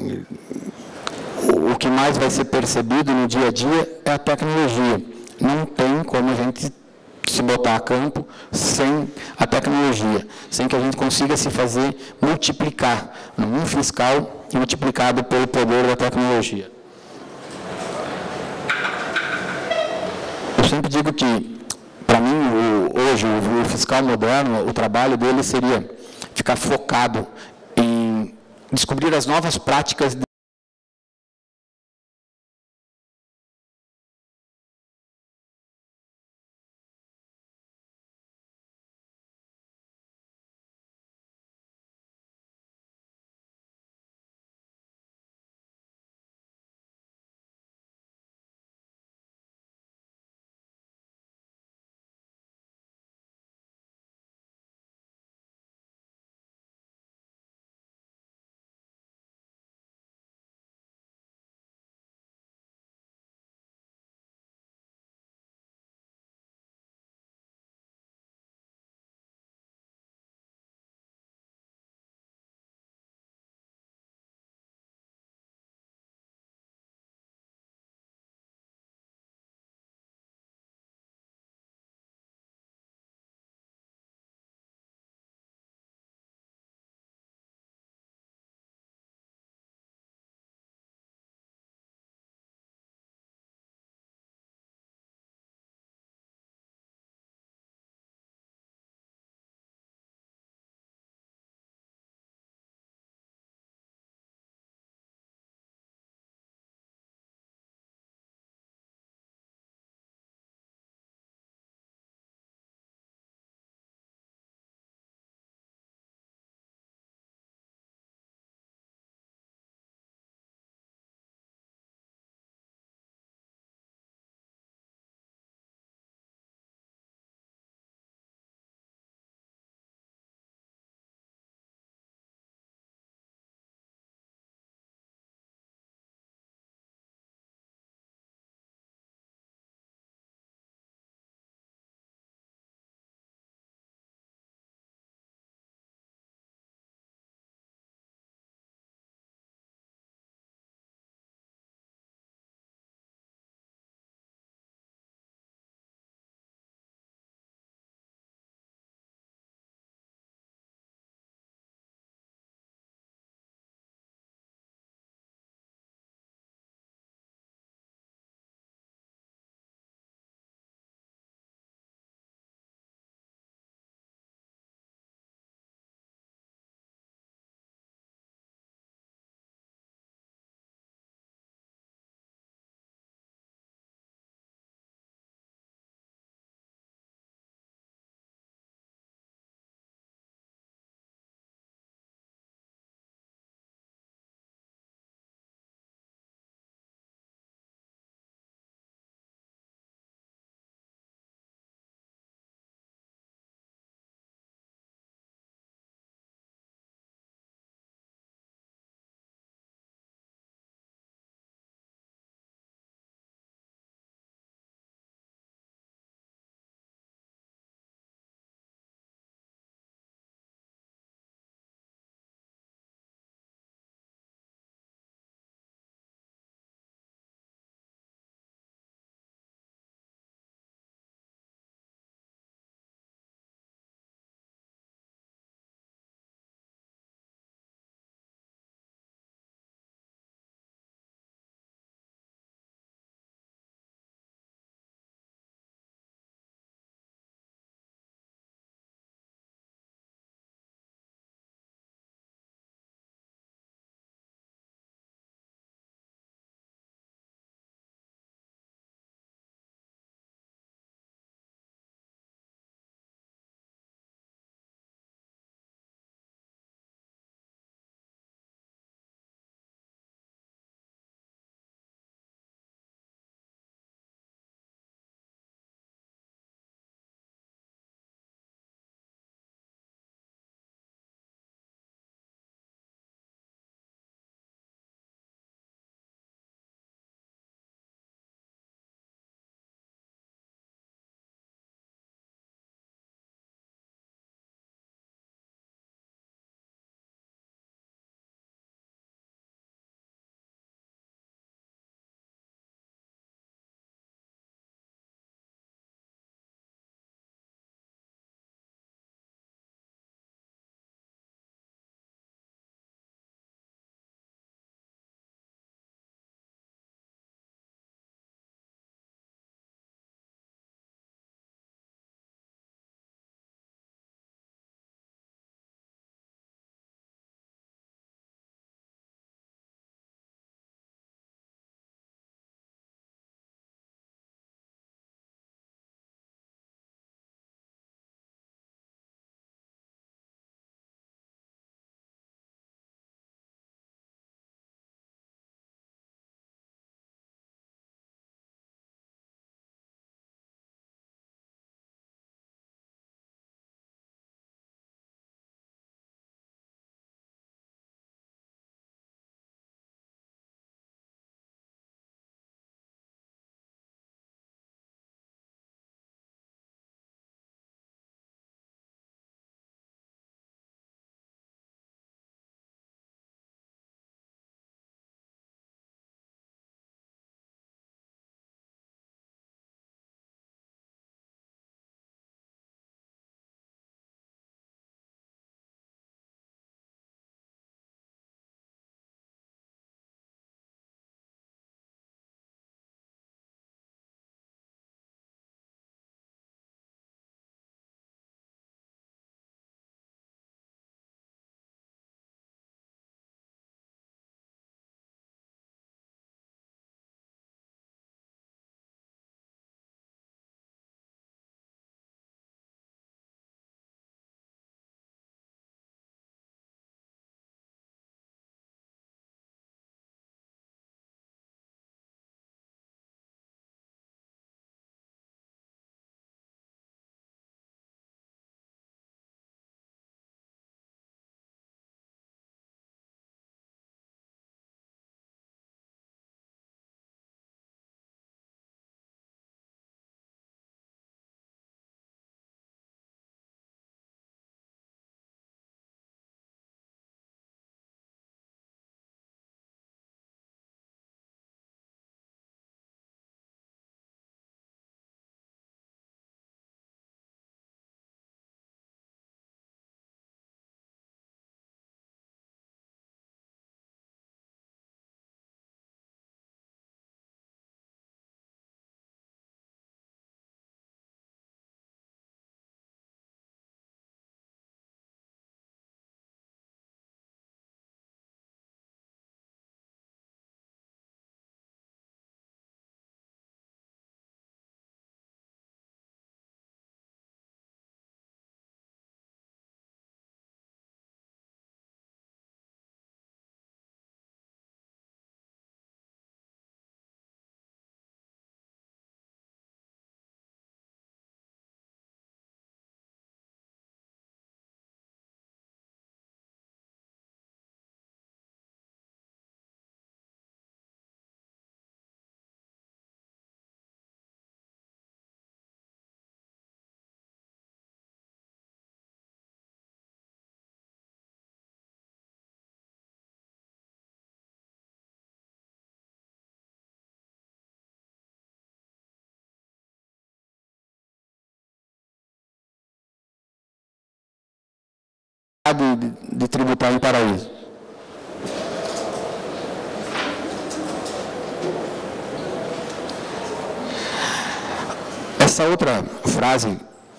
o que mais vai ser percebido no dia a dia é a tecnologia. Não tem como a gente se botar a campo sem a tecnologia, sem que a gente consiga se fazer multiplicar, um fiscal multiplicado pelo poder da tecnologia. Eu sempre digo que, para mim, hoje, o fiscal moderno, o trabalho dele seria ficar focado em descobrir as novas práticas de tributar em paraíso. Essa outra frase,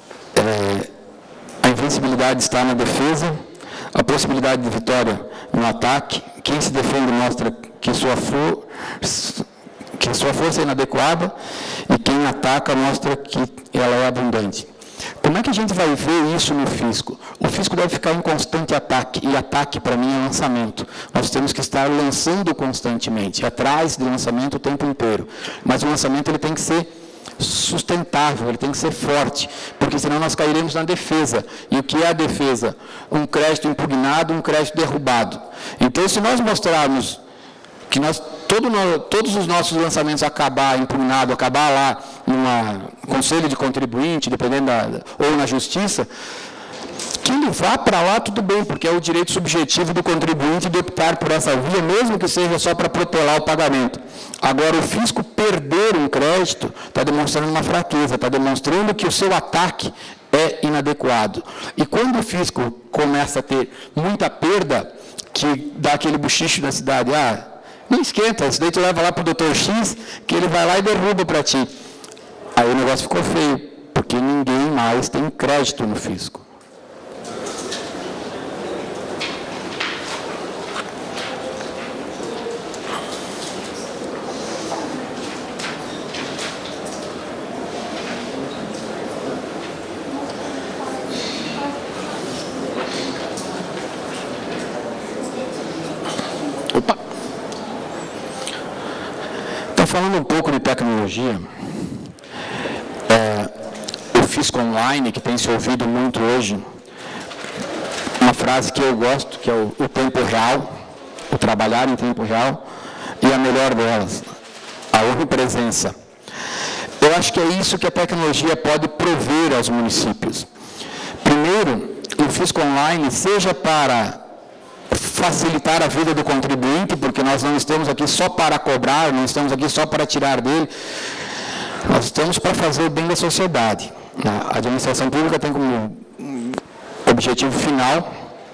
a invencibilidade está na defesa, a possibilidade de vitória no ataque, quem se defende mostra que sua força é inadequada e quem ataca mostra que ela é abundante. Como é que a gente vai ver isso no fisco? O fisco deve ficar em constante ataque, e ataque para mim é lançamento. Nós temos que estar lançando constantemente, atrás de lançamento o tempo inteiro. Mas o lançamento ele tem que ser sustentável, ele tem que ser forte, porque senão nós cairemos na defesa. E o que é a defesa? Um crédito impugnado, um crédito derrubado. Então, se nós mostrarmos que todos os nossos lançamentos acabar impugnado, acabar lá no conselho de contribuinte, dependendo ou na justiça, que ele vá para lá, tudo bem, porque é o direito subjetivo do contribuinte de optar por essa via, mesmo que seja só para protelar o pagamento. Agora, o fisco perder um crédito está demonstrando uma fraqueza, está demonstrando que o seu ataque é inadequado. E quando o fisco começa a ter muita perda, que dá aquele bochicho na cidade, não esquenta, isso daí tu leva lá para o Dr. X, que ele vai lá e derruba para ti. Aí o negócio ficou feio, porque ninguém mais tem crédito no fisco. Falando um pouco de tecnologia, o fisco online, que tem se ouvido muito hoje, uma frase que eu gosto, que é o tempo real, o trabalhar em tempo real, e a melhor delas, a onipresença. Eu acho que é isso que a tecnologia pode prover aos municípios. Primeiro, o fisco online, seja para facilitar a vida do contribuinte, porque nós não estamos aqui só para cobrar, não estamos aqui só para tirar dele, nós estamos para fazer o bem da sociedade. A administração pública tem como objetivo final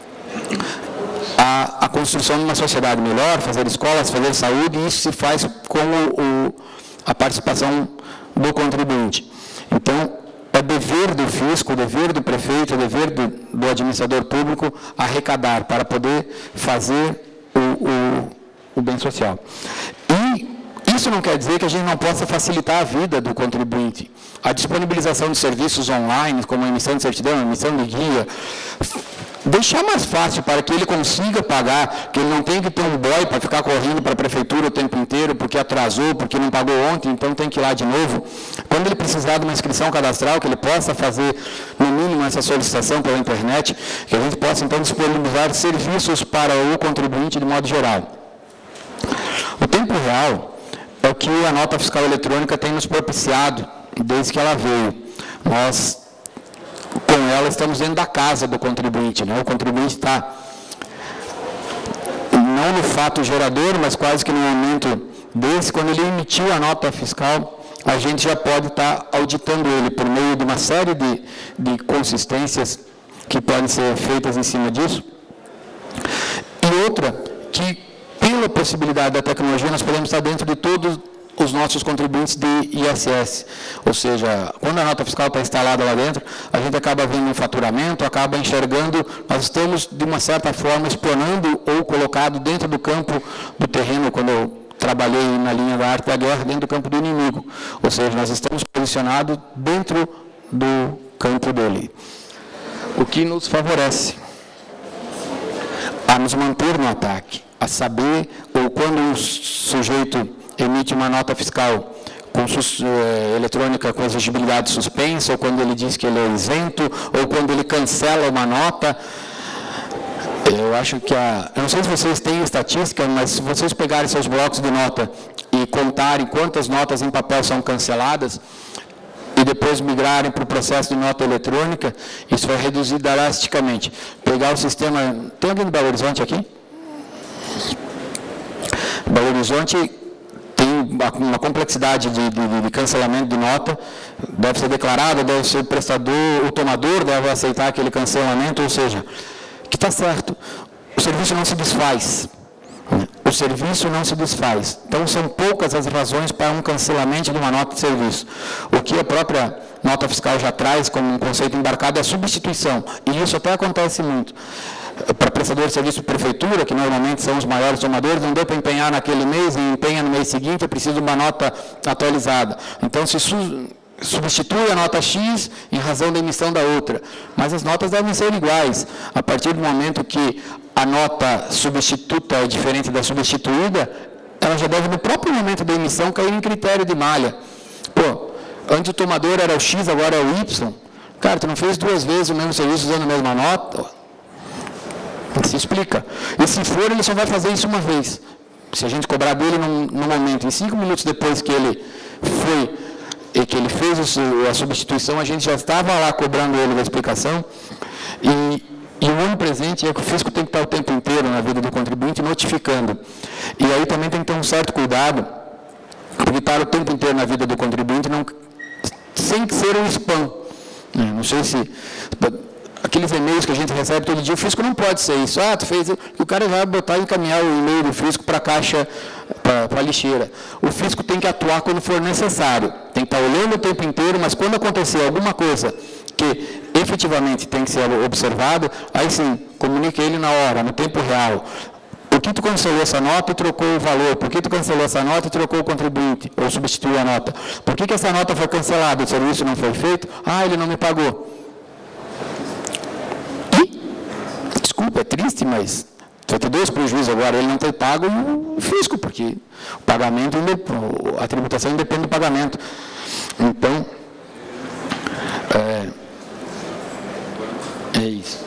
a construção de uma sociedade melhor, fazer escolas, fazer saúde, e isso se faz com a participação do contribuinte. Então, é dever do fisco, dever do prefeito, é dever do administrador público arrecadar para poder fazer o bem social. E isso não quer dizer que a gente não possa facilitar a vida do contribuinte. A disponibilização de serviços online, como a emissão de certidão, a emissão de guia, deixar mais fácil para que ele consiga pagar, que ele não tenha que ter um boy para ficar correndo para a prefeitura o tempo inteiro, porque atrasou, porque não pagou ontem, então tem que ir lá de novo. Quando ele precisar de uma inscrição cadastral, que ele possa fazer, no mínimo, essa solicitação pela internet, que a gente possa, então, disponibilizar serviços para o contribuinte de modo geral. O tempo real é o que a nota fiscal eletrônica tem nos propiciado, desde que ela veio. Nós, com ela, estamos dentro da casa do contribuinte, né? O contribuinte está não no fato gerador, mas quase que no momento desse, quando ele emitiu a nota fiscal, a gente já pode estar auditando ele por meio de uma série de consistências que podem ser feitas em cima disso. E outra, que pela possibilidade da tecnologia, nós podemos estar dentro de todos os nossos contribuintes de ISS, ou seja, quando a nota fiscal está instalada lá dentro, a gente acaba vendo um faturamento, acaba enxergando, nós estamos, de uma certa forma, explanando ou colocado dentro do campo do terreno, quando eu trabalhei na linha da arte da guerra, dentro do campo do inimigo, ou seja, nós estamos posicionados dentro do campo dele, o que nos favorece a nos manter no ataque, a saber, ou quando o sujeito emite uma nota fiscal eletrônica com exigibilidade suspensa, ou quando ele diz que ele é isento, ou quando ele cancela uma nota. Eu acho que eu não sei se vocês têm estatística, mas se vocês pegarem seus blocos de nota e contarem quantas notas em papel são canceladas, e depois migrarem para o processo de nota eletrônica, isso vai reduzir drasticamente. Pegar o sistema... Tem alguém do Belo Horizonte aqui? Belo Horizonte tem uma complexidade de cancelamento de nota, deve ser declarado, deve ser o prestador, o tomador deve aceitar aquele cancelamento, ou seja, que está certo, o serviço não se desfaz. O serviço não se desfaz. Então, são poucas as razões para um cancelamento de uma nota de serviço. O que a própria nota fiscal já traz como um conceito embarcado é a substituição. E isso até acontece muito. Para prestador de serviço de prefeitura, que normalmente são os maiores tomadores, não deu para empenhar naquele mês, e empenha no mês seguinte, é preciso de uma nota atualizada. Então, se substitui a nota X em razão da emissão da outra. Mas as notas devem ser iguais. A partir do momento que a nota substituta é diferente da substituída, ela já deve, no próprio momento da emissão, cair em critério de malha. Pô, antes o tomador era o X, agora é o Y. Cara, tu não fez 2 vezes o mesmo serviço usando a mesma nota? Se explica. E se for, ele só vai fazer isso uma vez. Se a gente cobrar dele no momento, em 5 minutos depois que ele foi e que ele fez a substituição, a gente já estava lá cobrando ele da explicação. E o ano presente é que o fisco tem que estar o tempo inteiro na vida do contribuinte notificando. E aí também tem que ter um certo cuidado, porque estar o tempo inteiro na vida do contribuinte sem ser um spam. Não sei se... Aqueles e-mails que a gente recebe todo dia, o fisco não pode ser isso. Ah, tu fez... O cara vai botar e encaminhar o e-mail do fisco para a caixa, para a lixeira. O fisco tem que atuar quando for necessário. Tem que estar olhando o tempo inteiro, mas quando acontecer alguma coisa que efetivamente tem que ser observado, aí sim, comunique ele na hora, no tempo real. Por que tu cancelou essa nota e trocou o valor? Por que tu cancelou essa nota e trocou o contribuinte? Ou substituiu a nota? Por que essa nota foi cancelada? O serviço não foi feito? Ah, ele não me pagou. Desculpa, é triste, mas vai ter 2 prejuízos agora, ele não ter pago o fisco, porque o pagamento, a tributação independe do pagamento. Então, é isso.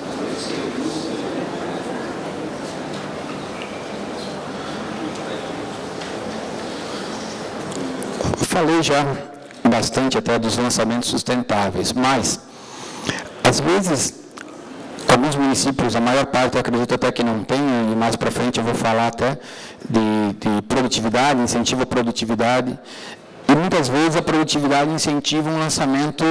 Eu falei já bastante até dos lançamentos sustentáveis, mas, às vezes, alguns municípios, a maior parte, eu acredito até que não tem, e mais para frente eu vou falar até de produtividade, incentivo à produtividade, e muitas vezes a produtividade incentiva um lançamento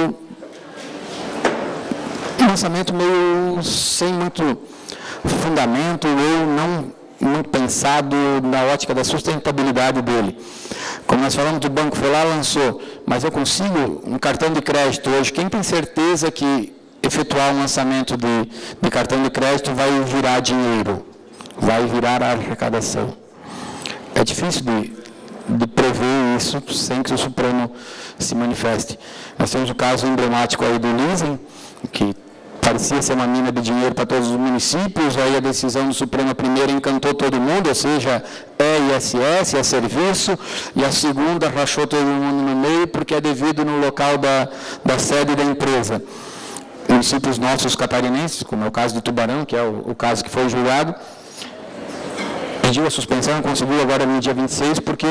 meio sem muito fundamento ou não muito pensado na ótica da sustentabilidade dele. Como nós falamos do banco, foi lá, lançou, mas eu consigo um cartão de crédito hoje, quem tem certeza que efetuar um lançamento de cartão de crédito vai virar dinheiro, vai virar arrecadação? É difícil de prever isso sem que o Supremo se manifeste. Nós temos o caso emblemático aí do leasing, que parecia ser uma mina de dinheiro para todos os municípios, aí a decisão do Supremo, a primeira, encantou todo mundo, ou seja, é ISS, é serviço, e a segunda rachou todo mundo no meio, porque é devido no local da sede da empresa. Municípios nossos catarinenses, como é o caso de Tubarão, que é o caso que foi julgado, pediu a suspensão, conseguiu agora no dia 26, porque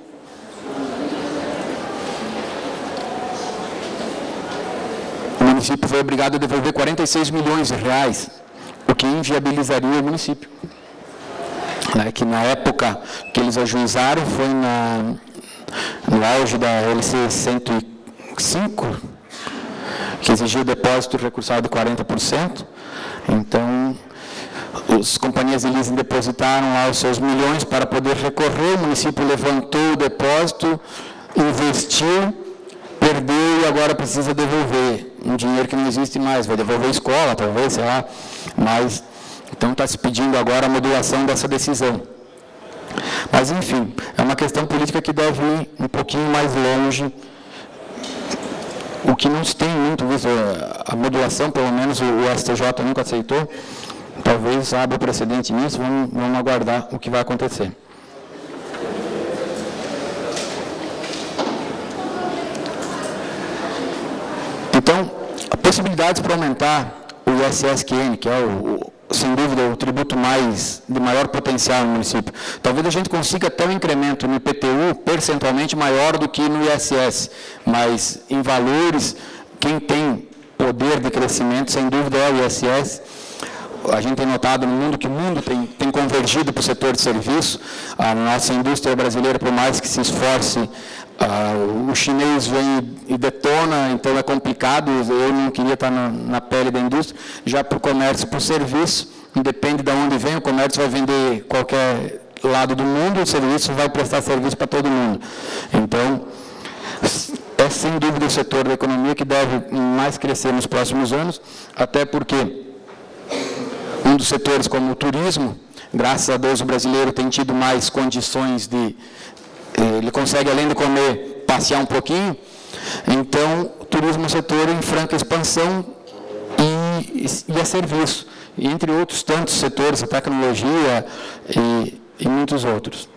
o município foi obrigado a devolver 46 milhões de reais, o que inviabilizaria o município. Que na época que eles ajuizaram foi no auge da LC 105, que exigiu o depósito recursado de 40%. Então, as companhias de leasing depositaram lá os seus milhões para poder recorrer, o município levantou o depósito, investiu, perdeu e agora precisa devolver um dinheiro que não existe mais, vai devolver a escola, talvez, sei lá, mas então está se pedindo agora a modulação dessa decisão. Mas, enfim, é uma questão política que deve ir um pouquinho mais longe. O que não se tem muito visto, a modulação, pelo menos o STJ nunca aceitou, talvez abra precedente nisso, vamos aguardar o que vai acontecer. Então, possibilidades para aumentar o ISS-QN, que é sem dúvida o tributo de maior potencial no município. Talvez a gente consiga até um incremento no IPTU percentualmente maior do que no ISS, mas em valores, quem tem poder de crescimento, sem dúvida, é o ISS. A gente tem notado no mundo que o mundo tem convergido para o setor de serviço. A nossa indústria brasileira, por mais que se esforce, o chinês vem e detona, então é complicado. Eu não queria estar na pele da indústria, já para o comércio e para o serviço. independe de onde vem, o comércio vai vender qualquer lado do mundo, o serviço vai prestar serviço para todo mundo. Então, é sem dúvida o setor da economia que deve mais crescer nos próximos anos, até porque um dos setores como o turismo, graças a Deus o brasileiro tem tido mais condições de, ele consegue além de comer, passear um pouquinho, então o turismo é um setor em franca expansão e é serviço, e entre outros tantos setores, a tecnologia e muitos outros.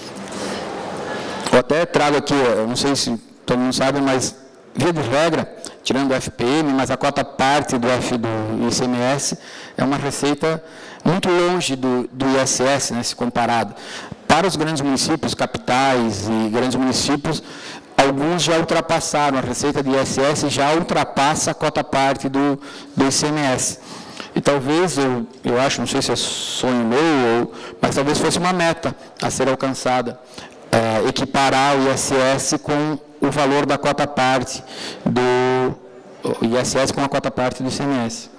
Eu até trago aqui, eu não sei se todo mundo sabe, mas via de regra, tirando o FPM, mas a cota parte do ICMS é uma receita muito longe do ISS, né, se comparado. Para os grandes municípios, capitais e grandes municípios, alguns já ultrapassaram, a receita de ISS já ultrapassa a cota parte do ICMS. E talvez, eu acho, não sei se é sonho meu, mas talvez fosse uma meta a ser alcançada, equiparar o ISS com o valor da cota parte do ISS com a cota parte do ICMS.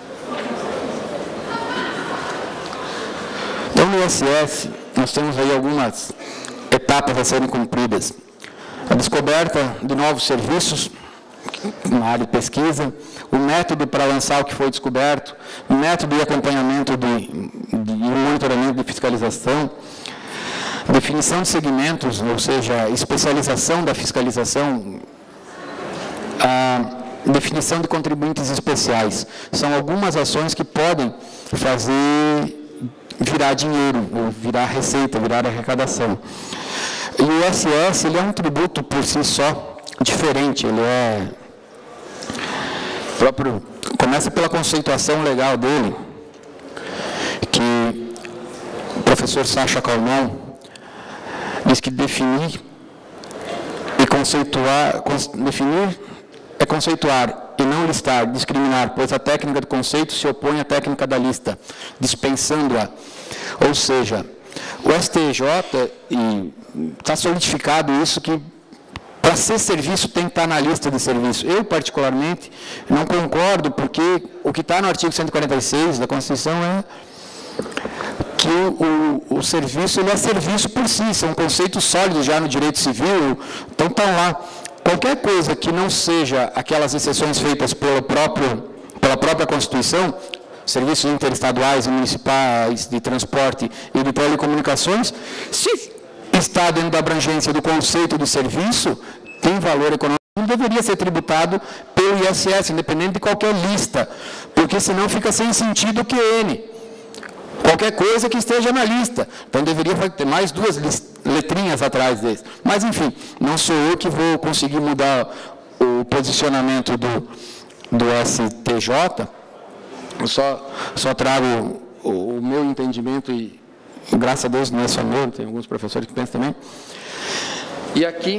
Então, no ISS, nós temos aí algumas etapas a serem cumpridas. A descoberta de novos serviços na área de pesquisa, o método para lançar o que foi descoberto, o método de acompanhamento de monitoramento de fiscalização, definição de segmentos, ou seja, especialização da fiscalização, a definição de contribuintes especiais. São algumas ações que podem fazer virar dinheiro, ou virar receita, virar arrecadação. E o ISS, ele é um tributo por si só diferente, ele é próprio, começa pela conceituação legal dele, que o professor Sacha Calmon diz que definir e conceituar, definir é conceituar e não listar, discriminar, pois a técnica do conceito se opõe à técnica da lista, dispensando-a. Ou seja, o STJ, e está solidificado isso, que para ser serviço tem que estar na lista de serviço. Eu, particularmente, não concordo, porque o que está no artigo 146 da Constituição é que o serviço, ele é serviço por si, são conceitos sólidos já no direito civil, então estão lá. Qualquer coisa que não seja aquelas exceções feitas pela própria Constituição, serviços interestaduais e municipais de transporte e de telecomunicações, se está dentro da abrangência do conceito de serviço, tem valor econômico, não deveria ser tributado pelo ISS, independente de qualquer lista, porque senão fica sem sentido o QN. Qualquer coisa que esteja na lista. Então, deveria ter mais duas letrinhas atrás desse. Mas, enfim, não sou eu que vou conseguir mudar o posicionamento do STJ. Eu só trago o meu entendimento e, graças a Deus, não é só meu, tem alguns professores que pensam também. E aqui,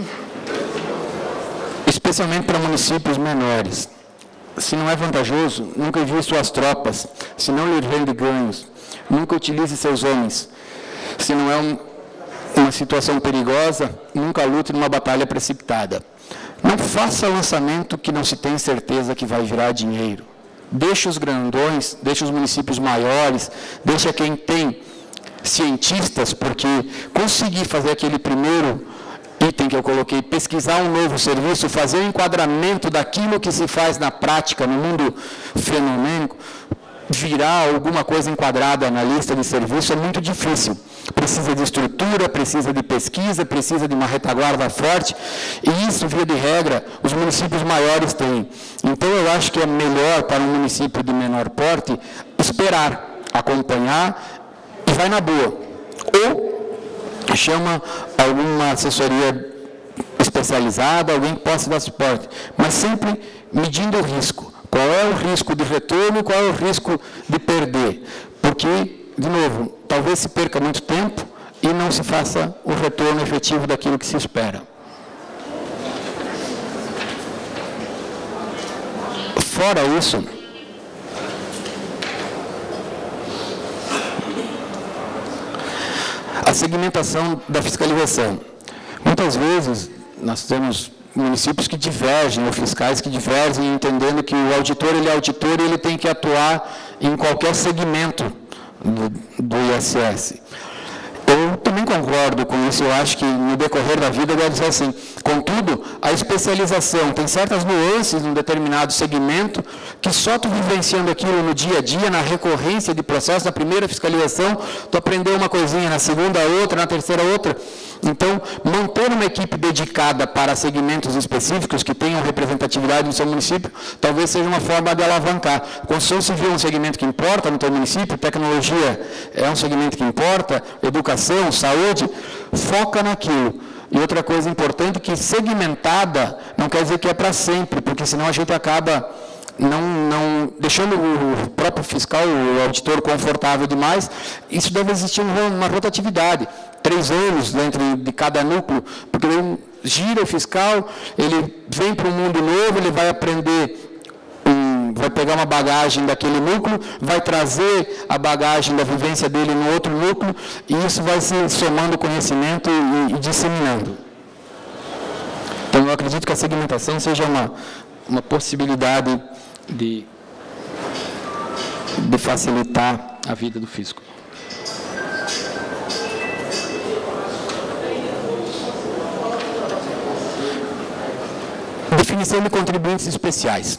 especialmente para municípios menores, se não é vantajoso, nunca envie suas tropas, se não lhe rende ganhos, nunca utilize seus homens, se não é uma situação perigosa, nunca lute numa batalha precipitada. Não faça lançamento que não se tem certeza que vai virar dinheiro. Deixe os grandões, deixe os municípios maiores, deixe quem tem cientistas, porque conseguir fazer aquele primeiro item que eu coloquei, pesquisar um novo serviço, fazer o enquadramento daquilo que se faz na prática, no mundo fenomênico, virar alguma coisa enquadrada na lista de serviço é muito difícil. Precisa de estrutura, precisa de pesquisa, precisa de uma retaguarda forte, e isso, via de regra, os municípios maiores têm. Então, eu acho que é melhor para um município de menor porte esperar, acompanhar e vai na boa. Ou chama alguma assessoria especializada, alguém que possa dar suporte, mas sempre medindo o risco. Qual é o risco de retorno, qual é o risco de perder? Porque, de novo, talvez se perca muito tempo e não se faça o retorno efetivo daquilo que se espera. Fora isso, a segmentação da fiscalização. Muitas vezes, nós temos municípios que divergem, ou fiscais que divergem, entendendo que o auditor, ele é auditor e ele tem que atuar em qualquer segmento do ISS. Eu também concordo com isso, eu acho que no decorrer da vida deve ser assim. Contudo, a especialização tem certas nuances num determinado segmento que só tu vivenciando aquilo no dia a dia, na recorrência de processo, na primeira fiscalização, tu aprendeu uma coisinha, na segunda outra, na terceira outra. Então, manter uma equipe dedicada para segmentos específicos que tenham representatividade no seu município, talvez seja uma forma de alavancar. Construção civil é um segmento que importa no teu município, tecnologia é um segmento que importa, educação, saúde, foca naquilo. E outra coisa importante, que segmentada não quer dizer que é para sempre, porque senão a gente acaba não deixando o próprio fiscal, o auditor, confortável demais. Isso deve existir uma rotatividade, 3 anos dentro de cada núcleo, porque ele gira o fiscal, ele vem para um mundo novo, ele vai aprender, vai pegar uma bagagem daquele núcleo, vai trazer a bagagem da vivência dele no outro núcleo, e isso vai se somando conhecimento e disseminando. Então, eu acredito que a segmentação seja uma possibilidade de facilitar a vida do fisco. Definição de contribuintes especiais.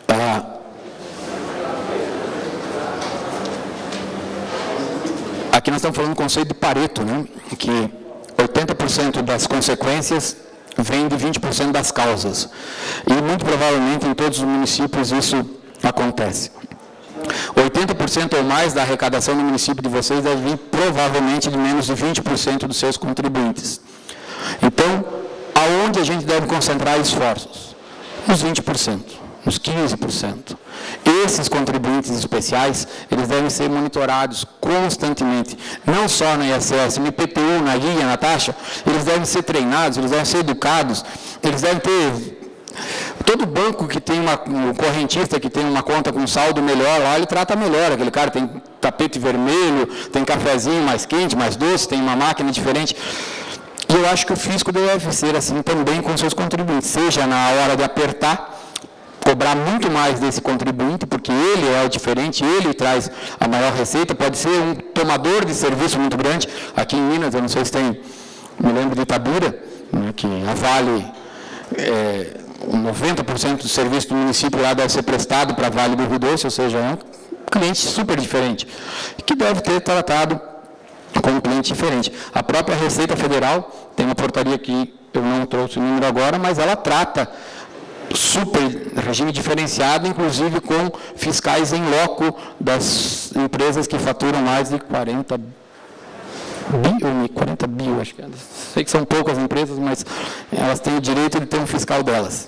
Aqui nós estamos falando do conceito de Pareto, né? Que 80% das consequências vem de 20% das causas. E muito provavelmente em todos os municípios isso acontece. 80% ou mais da arrecadação no município de vocês deve vir provavelmente de menos de 20% dos seus contribuintes. Então, aonde a gente deve concentrar esforços? Nos 20%, nos 15%. Esses contribuintes especiais, eles devem ser monitorados constantemente, não só na ISS, no IPTU, na guia, na taxa, eles devem ser treinados, eles devem ser educados, eles devem ter... Todo banco que tem um correntista que tem uma conta com saldo melhor lá, ele trata melhor, aquele cara tem tapete vermelho, tem cafezinho mais quente, mais doce, tem uma máquina diferente. E eu acho que o fisco deve ser assim também com seus contribuintes, seja na hora de apertar, cobrar muito mais desse contribuinte, porque ele é o diferente, ele traz a maior receita, pode ser um tomador de serviço muito grande. Aqui em Minas, eu não sei se tem, me lembro de Itabira, né, que a Vale, 90% do serviço do município lá deve ser prestado para a Vale do Rio Doce, ou seja, é um cliente super diferente, que deve ter tratado com um cliente diferente. A própria Receita Federal, tem uma portaria que eu não trouxe o número agora, mas ela trata super regime diferenciado, inclusive com fiscais em loco das empresas que faturam mais de 40 bi, acho que é. Sei que são poucas empresas, mas elas têm o direito de ter um fiscal delas.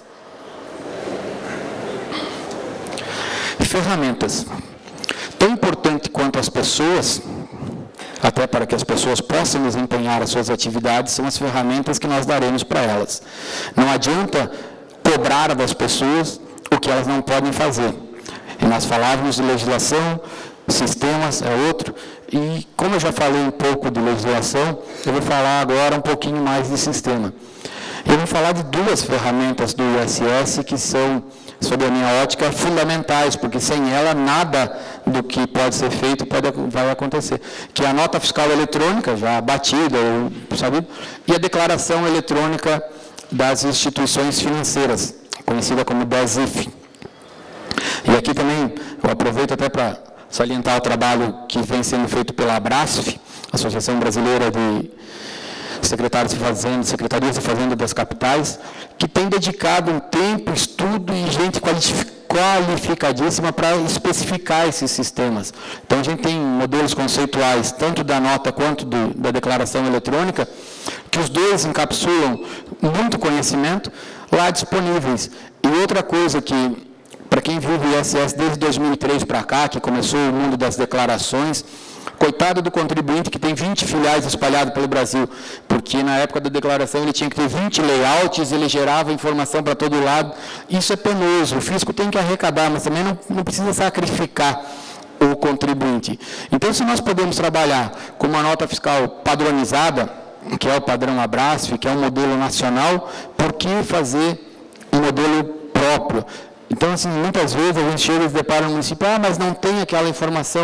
Ferramentas. Tão importante quanto as pessoas, até para que as pessoas possam desempenhar as suas atividades, são as ferramentas que nós daremos para elas. Não adianta cobrar das pessoas o que elas não podem fazer. E nós falávamos de legislação, sistemas é outro, e como eu já falei um pouco de legislação, eu vou falar agora um pouquinho mais de sistema. Eu vou falar de 2 ferramentas do ISS que são, sob a minha ótica, fundamentais, porque sem ela nada do que pode ser feito vai acontecer. Que é a nota fiscal eletrônica, já batida, sabe? E a declaração eletrônica das instituições financeiras, conhecida como DESIF. E aqui também eu aproveito até para salientar o trabalho que vem sendo feito pela ABRASF, Associação Brasileira de Secretarias de Fazenda das Capitais, que tem dedicado um tempo, estudo e gente qualificadíssima para especificar esses sistemas. Então, a gente tem modelos conceituais, tanto da nota quanto da declaração eletrônica, que os dois encapsulam muito conhecimento lá disponíveis. E outra coisa que, para quem viu o ISS desde 2003 para cá, que começou o mundo das declarações, coitado do contribuinte que tem 20 filiais espalhados pelo Brasil, porque na época da declaração ele tinha que ter 20 layouts, ele gerava informação para todo lado. Isso é penoso, o fisco tem que arrecadar, mas também não precisa sacrificar o contribuinte. Então, se nós podemos trabalhar com uma nota fiscal padronizada, que é o padrão ABRASF, que é um modelo nacional, por que fazer um modelo próprio? Então, assim, muitas vezes a gente chega e se depara no município, mas não tem aquela informação.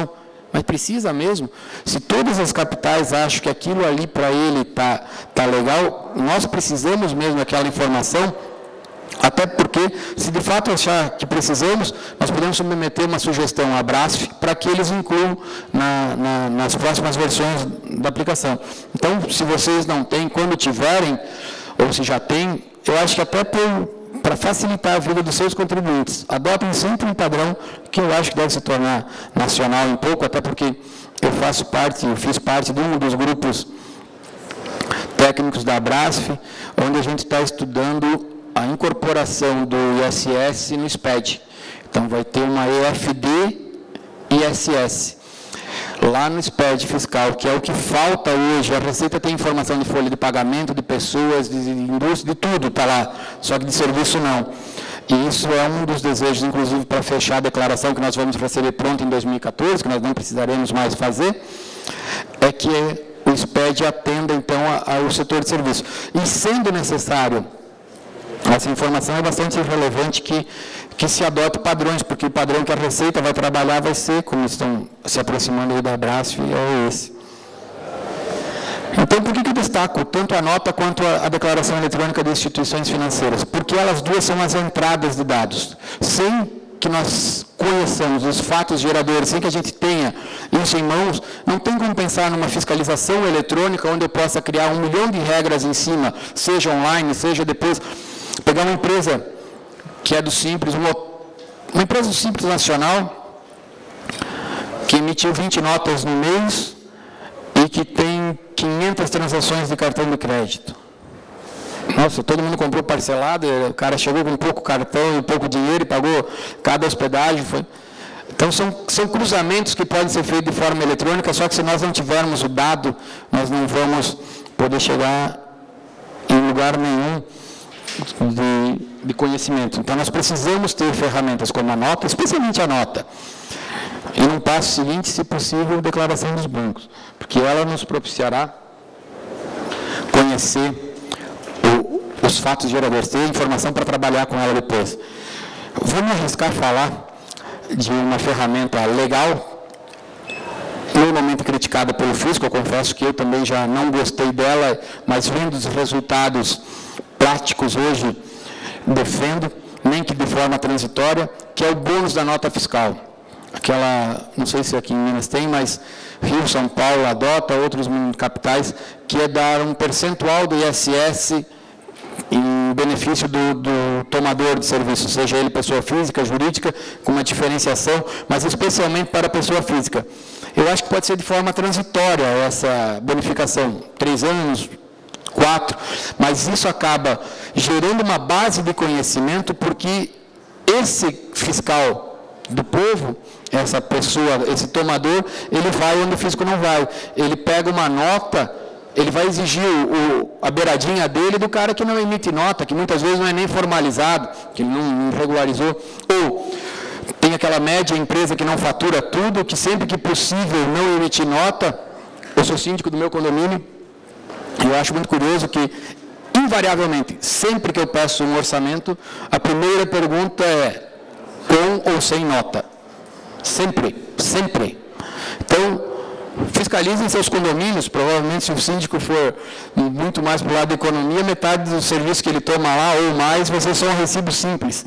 Mas precisa mesmo? Se todas as capitais acham que aquilo ali para ele tá legal, nós precisamos mesmo daquela informação, até porque, se de fato achar que precisamos, nós podemos submeter uma sugestão à Brasf para que eles incluam nas próximas versões da aplicação. Então, se vocês não têm, quando tiverem, ou se já têm, eu acho que até para facilitar a vida dos seus contribuintes, adotem sempre um padrão que eu acho que deve se tornar nacional um pouco, até porque eu fiz parte de um dos grupos técnicos da Brasf, onde a gente está estudando a incorporação do ISS no SPED. Então, vai ter uma EFD-ISS. Lá no SPED fiscal, que é o que falta hoje, a Receita tem informação de folha de pagamento, de pessoas, de indústria, de tudo está lá, só que de serviço não. E isso é um dos desejos, inclusive, para fechar a declaração que nós vamos receber pronta em 2014, que nós não precisaremos mais fazer, é que o SPED atenda, então, ao setor de serviço. E sendo necessário, essa informação é bastante relevante que se adote padrões, porque o padrão que a Receita vai trabalhar vai ser, como estão se aproximando aí da Brasf, é esse. Então, por que eu destaco tanto a nota quanto a declaração eletrônica de instituições financeiras? Porque elas duas são as entradas de dados. Sem que nós conheçamos os fatos geradores, sem que a gente tenha isso em mãos, não tem como pensar numa fiscalização eletrônica onde eu possa criar 1 milhão de regras em cima, seja online, seja depois. Pegar uma empresa que é do Simples, uma empresa do Simples Nacional, que emitiu 20 notas no mês e que tem 500 transações de cartão de crédito. Nossa, todo mundo comprou parcelado, o cara chegou com pouco cartão e pouco dinheiro e pagou cada hospedagem. Então, são cruzamentos que podem ser feitos de forma eletrônica, só que se nós não tivermos o dado, nós não vamos poder chegar em lugar nenhum de conhecimento. Então, nós precisamos ter ferramentas como a nota, especialmente a nota. E no passo seguinte, se possível, declaração dos bancos, porque ela nos propiciará conhecer os fatos geradores, ter informação para trabalhar com ela depois. Vou me arriscar a falar de uma ferramenta legal, normalmente criticada pelo fisco, eu confesso que eu também já não gostei dela, mas vendo os resultados práticos hoje, defendo, nem que de forma transitória, que é o bônus da nota fiscal. Aquela, não sei se aqui em Minas tem, mas Rio, São Paulo adota, outros capitais, que é dar um percentual do ISS em benefício do tomador de serviço, seja ele pessoa física, jurídica, com uma diferenciação, mas especialmente para a pessoa física. Eu acho que pode ser de forma transitória essa bonificação, 3 anos, 4, mas isso acaba gerando uma base de conhecimento, porque esse fiscal do povo, essa pessoa, esse tomador, ele vai onde o fisco não vai. Ele pega uma nota, ele vai exigir a beiradinha dele do cara que não emite nota, que muitas vezes não é nem formalizado, que não regularizou, ou tem aquela média empresa que não fatura tudo, que sempre que possível não emite nota. Eu sou síndico do meu condomínio, eu acho muito curioso que, invariavelmente, sempre que eu peço um orçamento, a primeira pergunta é com ou sem nota. Sempre, sempre. Então, fiscalizem seus condomínios, provavelmente se o síndico for muito mais para o lado da economia, metade do serviço que ele toma lá ou mais vai ser só um recibo simples.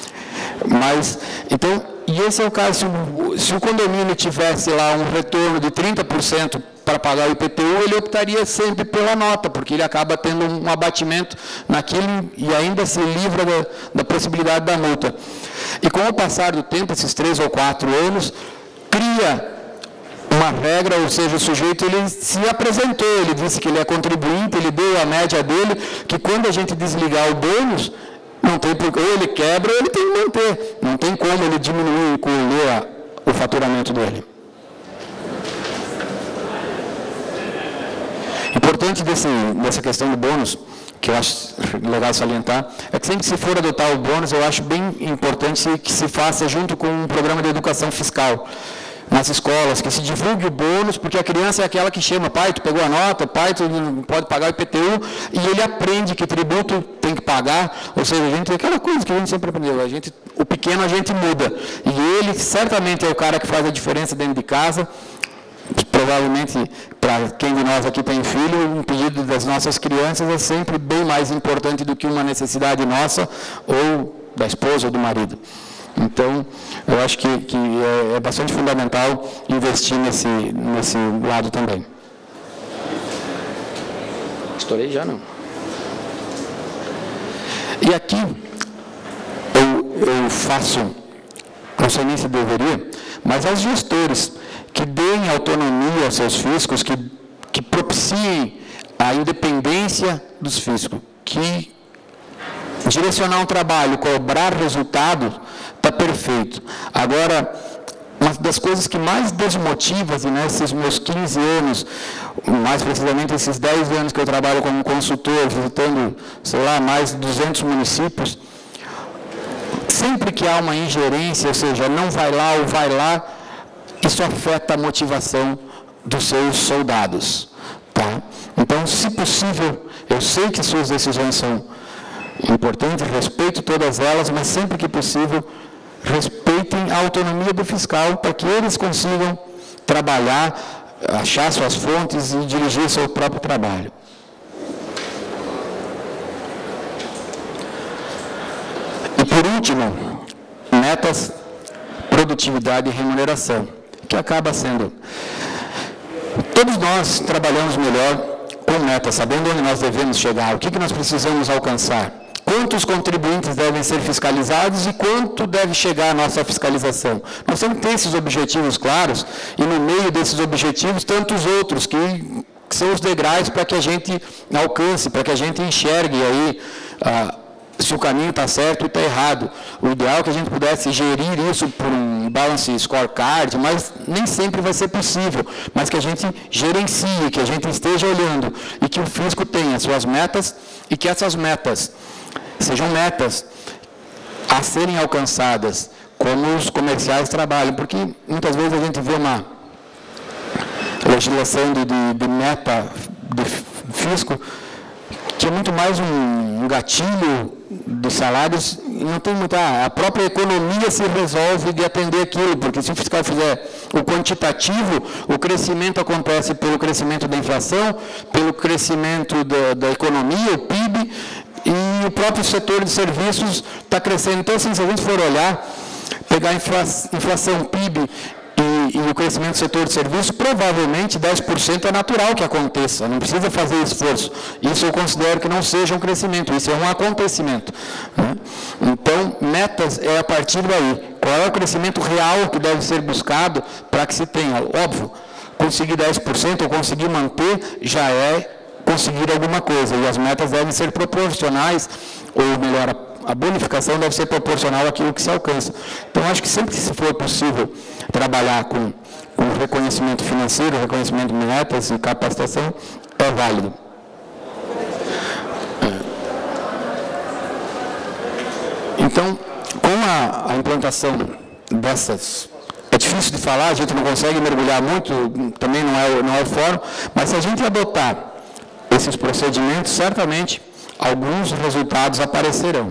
Mas, então, e esse é o caso, se o condomínio tivesse lá um retorno de 30% para pagar o IPTU, ele optaria sempre pela nota, porque ele acaba tendo um abatimento naquilo e ainda se livra da possibilidade da multa. E com o passar do tempo, esses 3 ou 4 anos, cria uma regra, ou seja, o sujeito ele se apresentou, ele disse que ele é contribuinte, ele deu a média dele, que quando a gente desligar o bônus, não tem porque ou ele quebra ou ele tem que manter. Não tem como ele diminuir e colher o faturamento dele. Importante dessa questão do bônus, que eu acho legal salientar, é que sempre que se for adotar o bônus, eu acho bem importante que se faça junto com um programa de educação fiscal nas escolas, que se divulgue o bônus, porque a criança é aquela que chama, pai, tu pegou a nota, pai, tu não pode pagar o IPTU, e ele aprende que tributo tem que pagar, ou seja, aquela coisa que a gente sempre aprendeu, o pequeno a gente muda, e ele certamente é o cara que faz a diferença dentro de casa, provavelmente, para quem de nós aqui tem filho, um pedido das nossas crianças é sempre bem mais importante do que uma necessidade nossa, ou da esposa ou do marido. Então, eu acho que é bastante fundamental investir nesse lado também. Estourei já, não? E aqui, eu faço, não sei nem se deveria, mas aos gestores que deem autonomia aos seus fiscos, que propiciem a independência dos fiscos, que direcionar um trabalho, cobrar resultado, está perfeito. Agora, uma das coisas que mais desmotiva, nesses meus 15 anos, mais precisamente esses 10 anos que eu trabalho como consultor, visitando, sei lá, mais de 200 municípios, sempre que há uma ingerência, ou seja, não vai lá ou vai lá, isso afeta a motivação dos seus soldados. Tá? Então, se possível, eu sei que suas decisões são importantes, respeito todas elas, mas sempre que possível, respeitem a autonomia do fiscal para que eles consigam trabalhar, achar suas fontes e dirigir seu próprio trabalho. E por último, metas, produtividade e remuneração, que acaba sendo... Todos nós trabalhamos melhor com metas, sabendo onde nós devemos chegar, o que nós precisamos alcançar. Quantos contribuintes devem ser fiscalizados e quanto deve chegar a nossa fiscalização. Nós temos que ter esses objetivos claros e, no meio desses objetivos, tantos outros que são os degraus para que a gente alcance, para que a gente enxergue aí se o caminho está certo e está errado. O ideal é que a gente pudesse gerir isso por um balance scorecard, mas nem sempre vai ser possível. Mas que a gente gerencie, que a gente esteja olhando e que o fisco tenha suas metas e que essas metas sejam metas a serem alcançadas, como os comerciais trabalham, porque muitas vezes a gente vê uma legislação de meta de fisco que é muito mais um gatilho de salários, e não tem muita... A própria economia se resolve de atender aquilo, porque se o fiscal fizer o quantitativo, o crescimento acontece pelo crescimento da inflação, pelo crescimento da economia, o PIB, e o próprio setor de serviços está crescendo. Então, assim, se a gente for olhar, pegar a inflação PIB e o crescimento do setor de serviços, provavelmente 10% é natural que aconteça, não precisa fazer esforço. Isso eu considero que não seja um crescimento, isso é um acontecimento. Né? Então, metas é a partir daí. Qual é o crescimento real que deve ser buscado para que se tenha? Óbvio, conseguir 10% ou conseguir manter já é conseguir alguma coisa, e as metas devem ser proporcionais, ou melhor, a bonificação deve ser proporcional àquilo que se alcança. Então, acho que sempre que se for possível trabalhar com reconhecimento financeiro, reconhecimento de metas e capacitação, é válido. Então, com a implantação dessas... É difícil de falar, a gente não consegue mergulhar muito, também não é o fórum, mas se a gente adotar esses procedimentos, certamente alguns resultados aparecerão.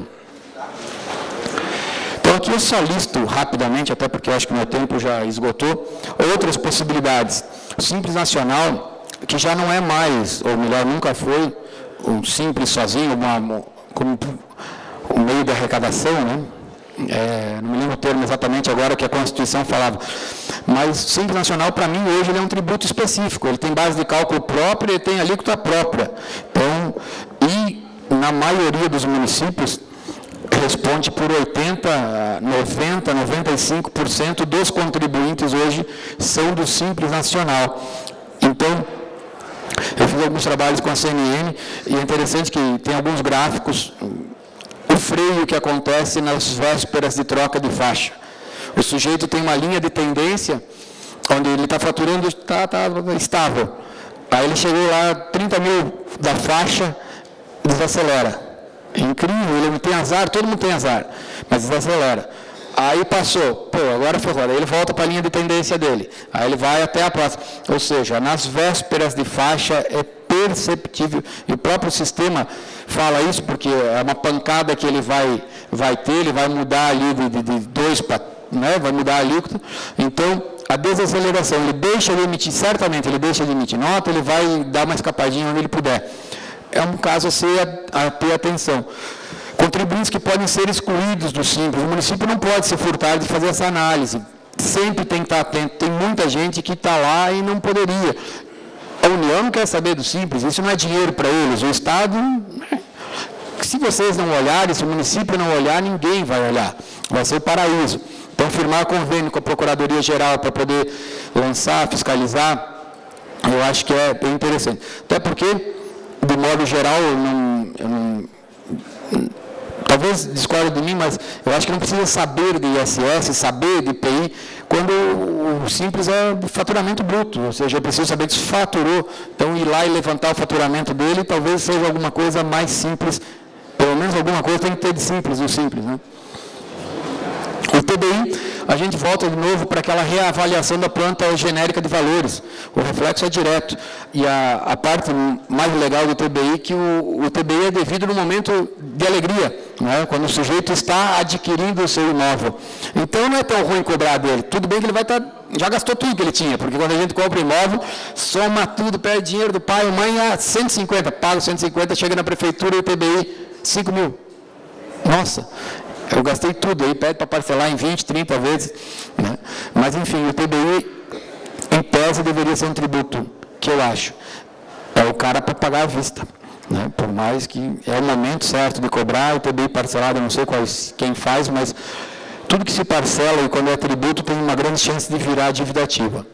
Então, aqui eu só listo rapidamente, até porque eu acho que meu tempo já esgotou, outras possibilidades. O Simples Nacional, que já não é mais, ou melhor, nunca foi, um Simples sozinho, como o meio de arrecadação, né? Não me lembro o termo exatamente agora que a Constituição falava, mas o Simples Nacional, para mim, hoje, ele é um tributo específico, ele tem base de cálculo própria e tem alíquota própria. Então, e na maioria dos municípios, responde por 80%, 90%, 95% dos contribuintes hoje são do Simples Nacional. Então, eu fiz alguns trabalhos com a CNN e é interessante que tem alguns gráficos, o freio que acontece nas vésperas de troca de faixa. O sujeito tem uma linha de tendência, onde ele está faturando, está estável. Aí ele chegou lá, 30 mil da faixa, desacelera. É incrível, ele tem azar, todo mundo tem azar, mas desacelera. Aí passou, agora foi agora. Aí ele volta para a linha de tendência dele. Aí ele vai até a próxima. Ou seja, nas vésperas de faixa é perceptível. E o próprio sistema fala isso porque é uma pancada que ele vai ter, ele vai mudar ali de 2 para... Né, vai mudar a alíquota. Então, a desaceleração, ele deixa de emitir, certamente ele deixa de emitir nota, ele vai dar uma escapadinha onde ele puder. É um caso a ter atenção. Contribuintes que podem ser excluídos do Simples. O município não pode se furtar de fazer essa análise. Sempre tem que estar atento. Tem muita gente que está lá e não poderia. A União não quer saber do Simples, isso não é dinheiro para eles. O Estado, se vocês não olharem, se o município não olhar, ninguém vai olhar. Vai ser o paraíso. Então, firmar convênio com a Procuradoria-Geral para poder lançar, fiscalizar, eu acho que é bem interessante. Até porque, de modo geral, talvez discorde de mim, mas eu acho que não precisa saber de ISS, saber de IPI, quando o Simples é de faturamento bruto, ou seja, eu preciso saber que se faturou. Então, ir lá e levantar o faturamento dele, talvez seja alguma coisa mais simples, pelo menos alguma coisa tem que ter de simples, o Simples, né? O TBI, a gente volta de novo para aquela reavaliação da planta genérica de valores. O reflexo é direto. E a parte mais legal do TBI é que o TBI é devido no momento de alegria, né? Quando o sujeito está adquirindo o seu imóvel. Então não é tão ruim cobrar dele. Tudo bem que ele vai estar... Já gastou tudo que ele tinha, porque quando a gente compra imóvel, soma tudo, perde dinheiro do pai ou mãe a 150, paga 150, chega na prefeitura e o TBI, 5 mil. Nossa! Eu gastei tudo, aí pede para parcelar em 20, 30 vezes. Né? Mas, enfim, o TBI, em tese, deveria ser um tributo, que eu acho. É o cara para pagar à vista. Né? Por mais que é o momento certo de cobrar, o TBI parcelado, eu não sei quem faz, mas tudo que se parcela e quando é tributo tem uma grande chance de virar dívida ativa.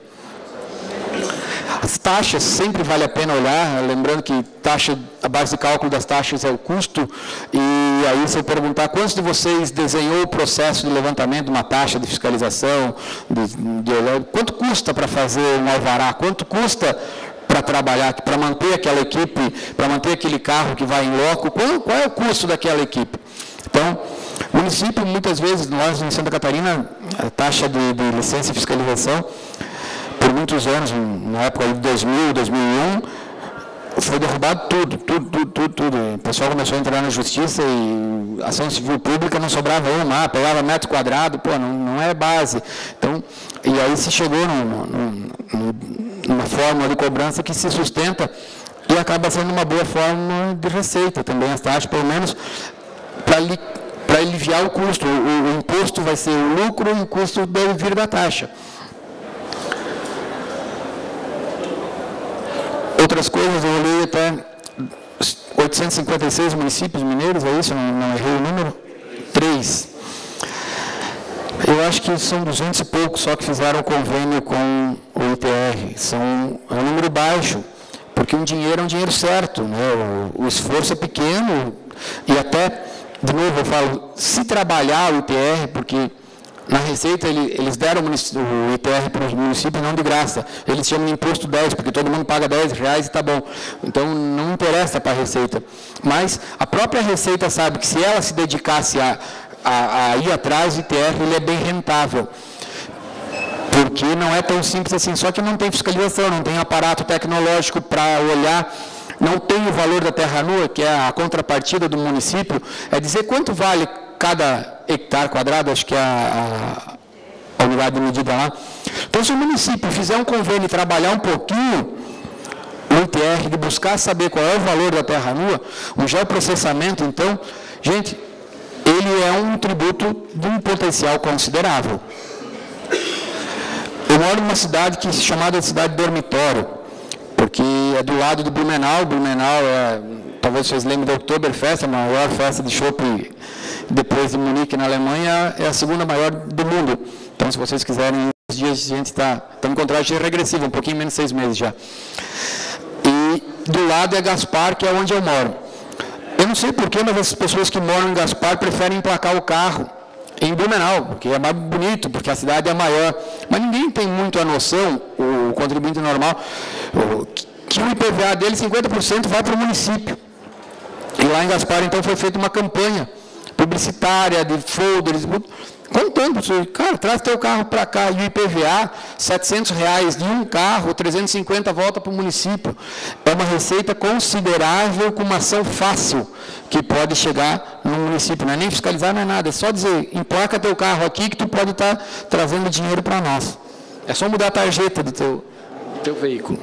As taxas, sempre vale a pena olhar, lembrando que a base de cálculo das taxas é o custo, e aí se eu perguntar quantos de vocês desenhou o processo de levantamento de uma taxa de fiscalização, quanto custa para fazer um alvará, quanto custa para trabalhar, para manter aquela equipe, para manter aquele carro que vai em loco, qual é o custo daquela equipe? Então, o município, muitas vezes, nós em Santa Catarina, a taxa de licença e fiscalização, por muitos anos, na época de 2000, 2001, foi derrubado tudo. O pessoal começou a entrar na justiça e a ação civil pública não sobrava uma, pegava metro quadrado, não é base. Então, e aí se chegou numa fórmula de cobrança que se sustenta e acaba sendo uma boa forma de receita também, as taxas, pelo menos para aliviar o custo. O imposto vai ser o lucro e o custo deve vir da taxa. Outras coisas, eu olhei até 856 municípios mineiros, é isso? Não errei o número? 3. Eu acho que são 200 e poucos só que fizeram convênio com o ITR. É um número baixo, porque o dinheiro é um dinheiro certo, né? O esforço é pequeno e até, de novo, eu falo, se trabalhar o ITR, porque... Na Receita, eles deram o ITR para os municípios não de graça. Eles chamam de imposto 10, porque todo mundo paga R$10 e está bom. Então, não interessa para a Receita. Mas a própria Receita sabe que se ela se dedicasse a ir atrás, o ITR ele é bem rentável. Porque não é tão simples assim. Só que não tem fiscalização, não tem aparato tecnológico para olhar... Não tem o valor da terra nua, que é a contrapartida do município, é dizer quanto vale cada hectare quadrado, acho que é a unidade de medida lá. Então, se o município fizer um convênio e trabalhar um pouquinho o ITR, de buscar saber qual é o valor da terra nua, o geoprocessamento, então, gente, ele é um tributo de um potencial considerável. Eu moro numa cidade que se chamada cidade dormitório, porque é do lado do Blumenau. Blumenau talvez vocês lembrem da Oktoberfest, a maior festa de chopp depois de Munique, na Alemanha, é a segunda maior do mundo. Então, se vocês quiserem, uns dias a gente está em contagem regressiva, um pouquinho menos de 6 meses já. E do lado é Gaspar, que é onde eu moro. Eu não sei porquê, mas as pessoas que moram em Gaspar preferem emplacar o carro em Blumenau, porque é mais bonito, porque a cidade é maior. Mas ninguém tem muito a noção, o contribuinte normal, que o IPVA dele, 50% vai para o município. E lá em Gaspar, então, foi feita uma campanha publicitária, de folders, contando, cara, traz teu carro para cá, e o IPVA, R$700 de um carro, 350 volta para o município. É uma receita considerável, com uma ação fácil, que pode chegar no município. Não é nem fiscalizar, não é nada, é só dizer, emplaca teu carro aqui, que tu pode estar trazendo dinheiro para nós. É só mudar a tarjeta do teu veículo.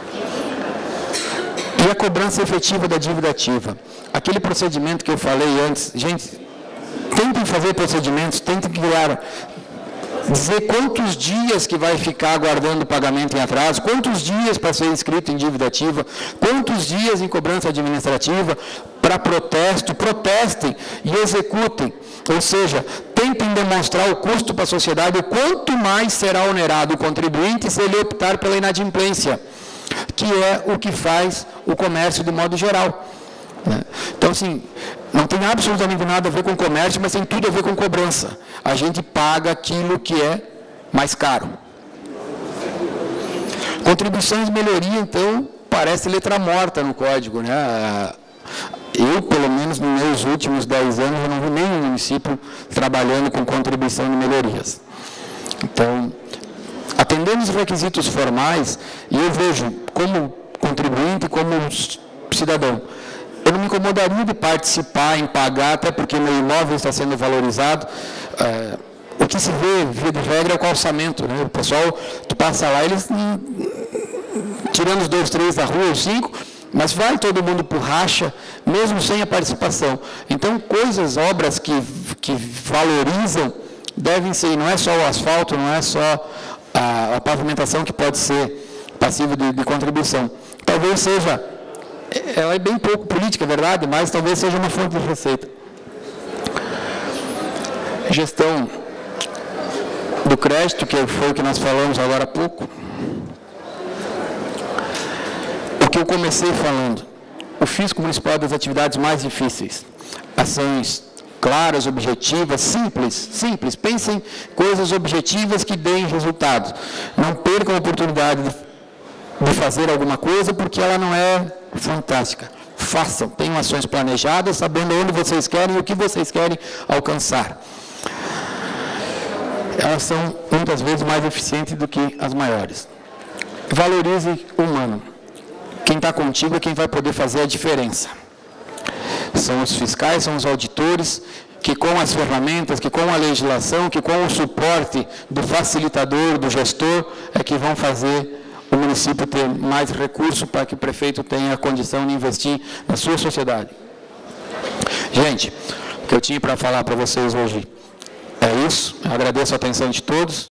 E a cobrança efetiva da dívida ativa. Aquele procedimento que eu falei antes, gente, tentem fazer procedimentos, tentem dizer quantos dias que vai ficar aguardando o pagamento em atraso, quantos dias para ser inscrito em dívida ativa, quantos dias em cobrança administrativa, para protesto, protestem e executem. Ou seja, tentem demonstrar o custo para a sociedade, o quanto mais será onerado o contribuinte se ele optar pela inadimplência, que é o que faz o comércio de modo geral. Então, assim, não tem absolutamente nada a ver com comércio, mas tem tudo a ver com cobrança. A gente paga aquilo que é mais caro. Contribuições de melhoria, então, parece letra morta no código, né? Eu, pelo menos nos meus últimos 10 anos, eu não vi nenhum município trabalhando com contribuição de melhorias. Então, atendendo os requisitos formais, e eu vejo como contribuinte, como cidadão, eu não me incomodaria de participar em pagar, até porque meu imóvel está sendo valorizado. O que se vê, via de regra, é o calçamento, né? O pessoal, tu passa lá, eles tirando os 2, 3 da rua, os 5, mas vai todo mundo por racha, mesmo sem a participação. Então, obras que valorizam, devem ser, não é só o asfalto, não é só a pavimentação que pode ser passiva de contribuição. Talvez seja, ela é bem pouco política, é verdade, mas talvez seja uma fonte de receita. Gestão do crédito, que foi o que nós falamos agora há pouco. O que eu comecei falando, o fisco municipal das atividades mais difíceis, ações claras, objetivas, simples. Pensem em coisas objetivas que deem resultados. Não percam a oportunidade de fazer alguma coisa porque ela não é fantástica. Façam, tenham ações planejadas, sabendo onde vocês querem e o que vocês querem alcançar. Elas são muitas vezes mais eficientes do que as maiores. Valorize o humano. Quem está contigo é quem vai poder fazer a diferença. São os fiscais, são os auditores, que com as ferramentas, que com a legislação, que com o suporte do facilitador, do gestor, é que vão fazer o município ter mais recursos para que o prefeito tenha a condição de investir na sua sociedade. Gente, o que eu tinha para falar para vocês hoje é isso. Eu agradeço a atenção de todos.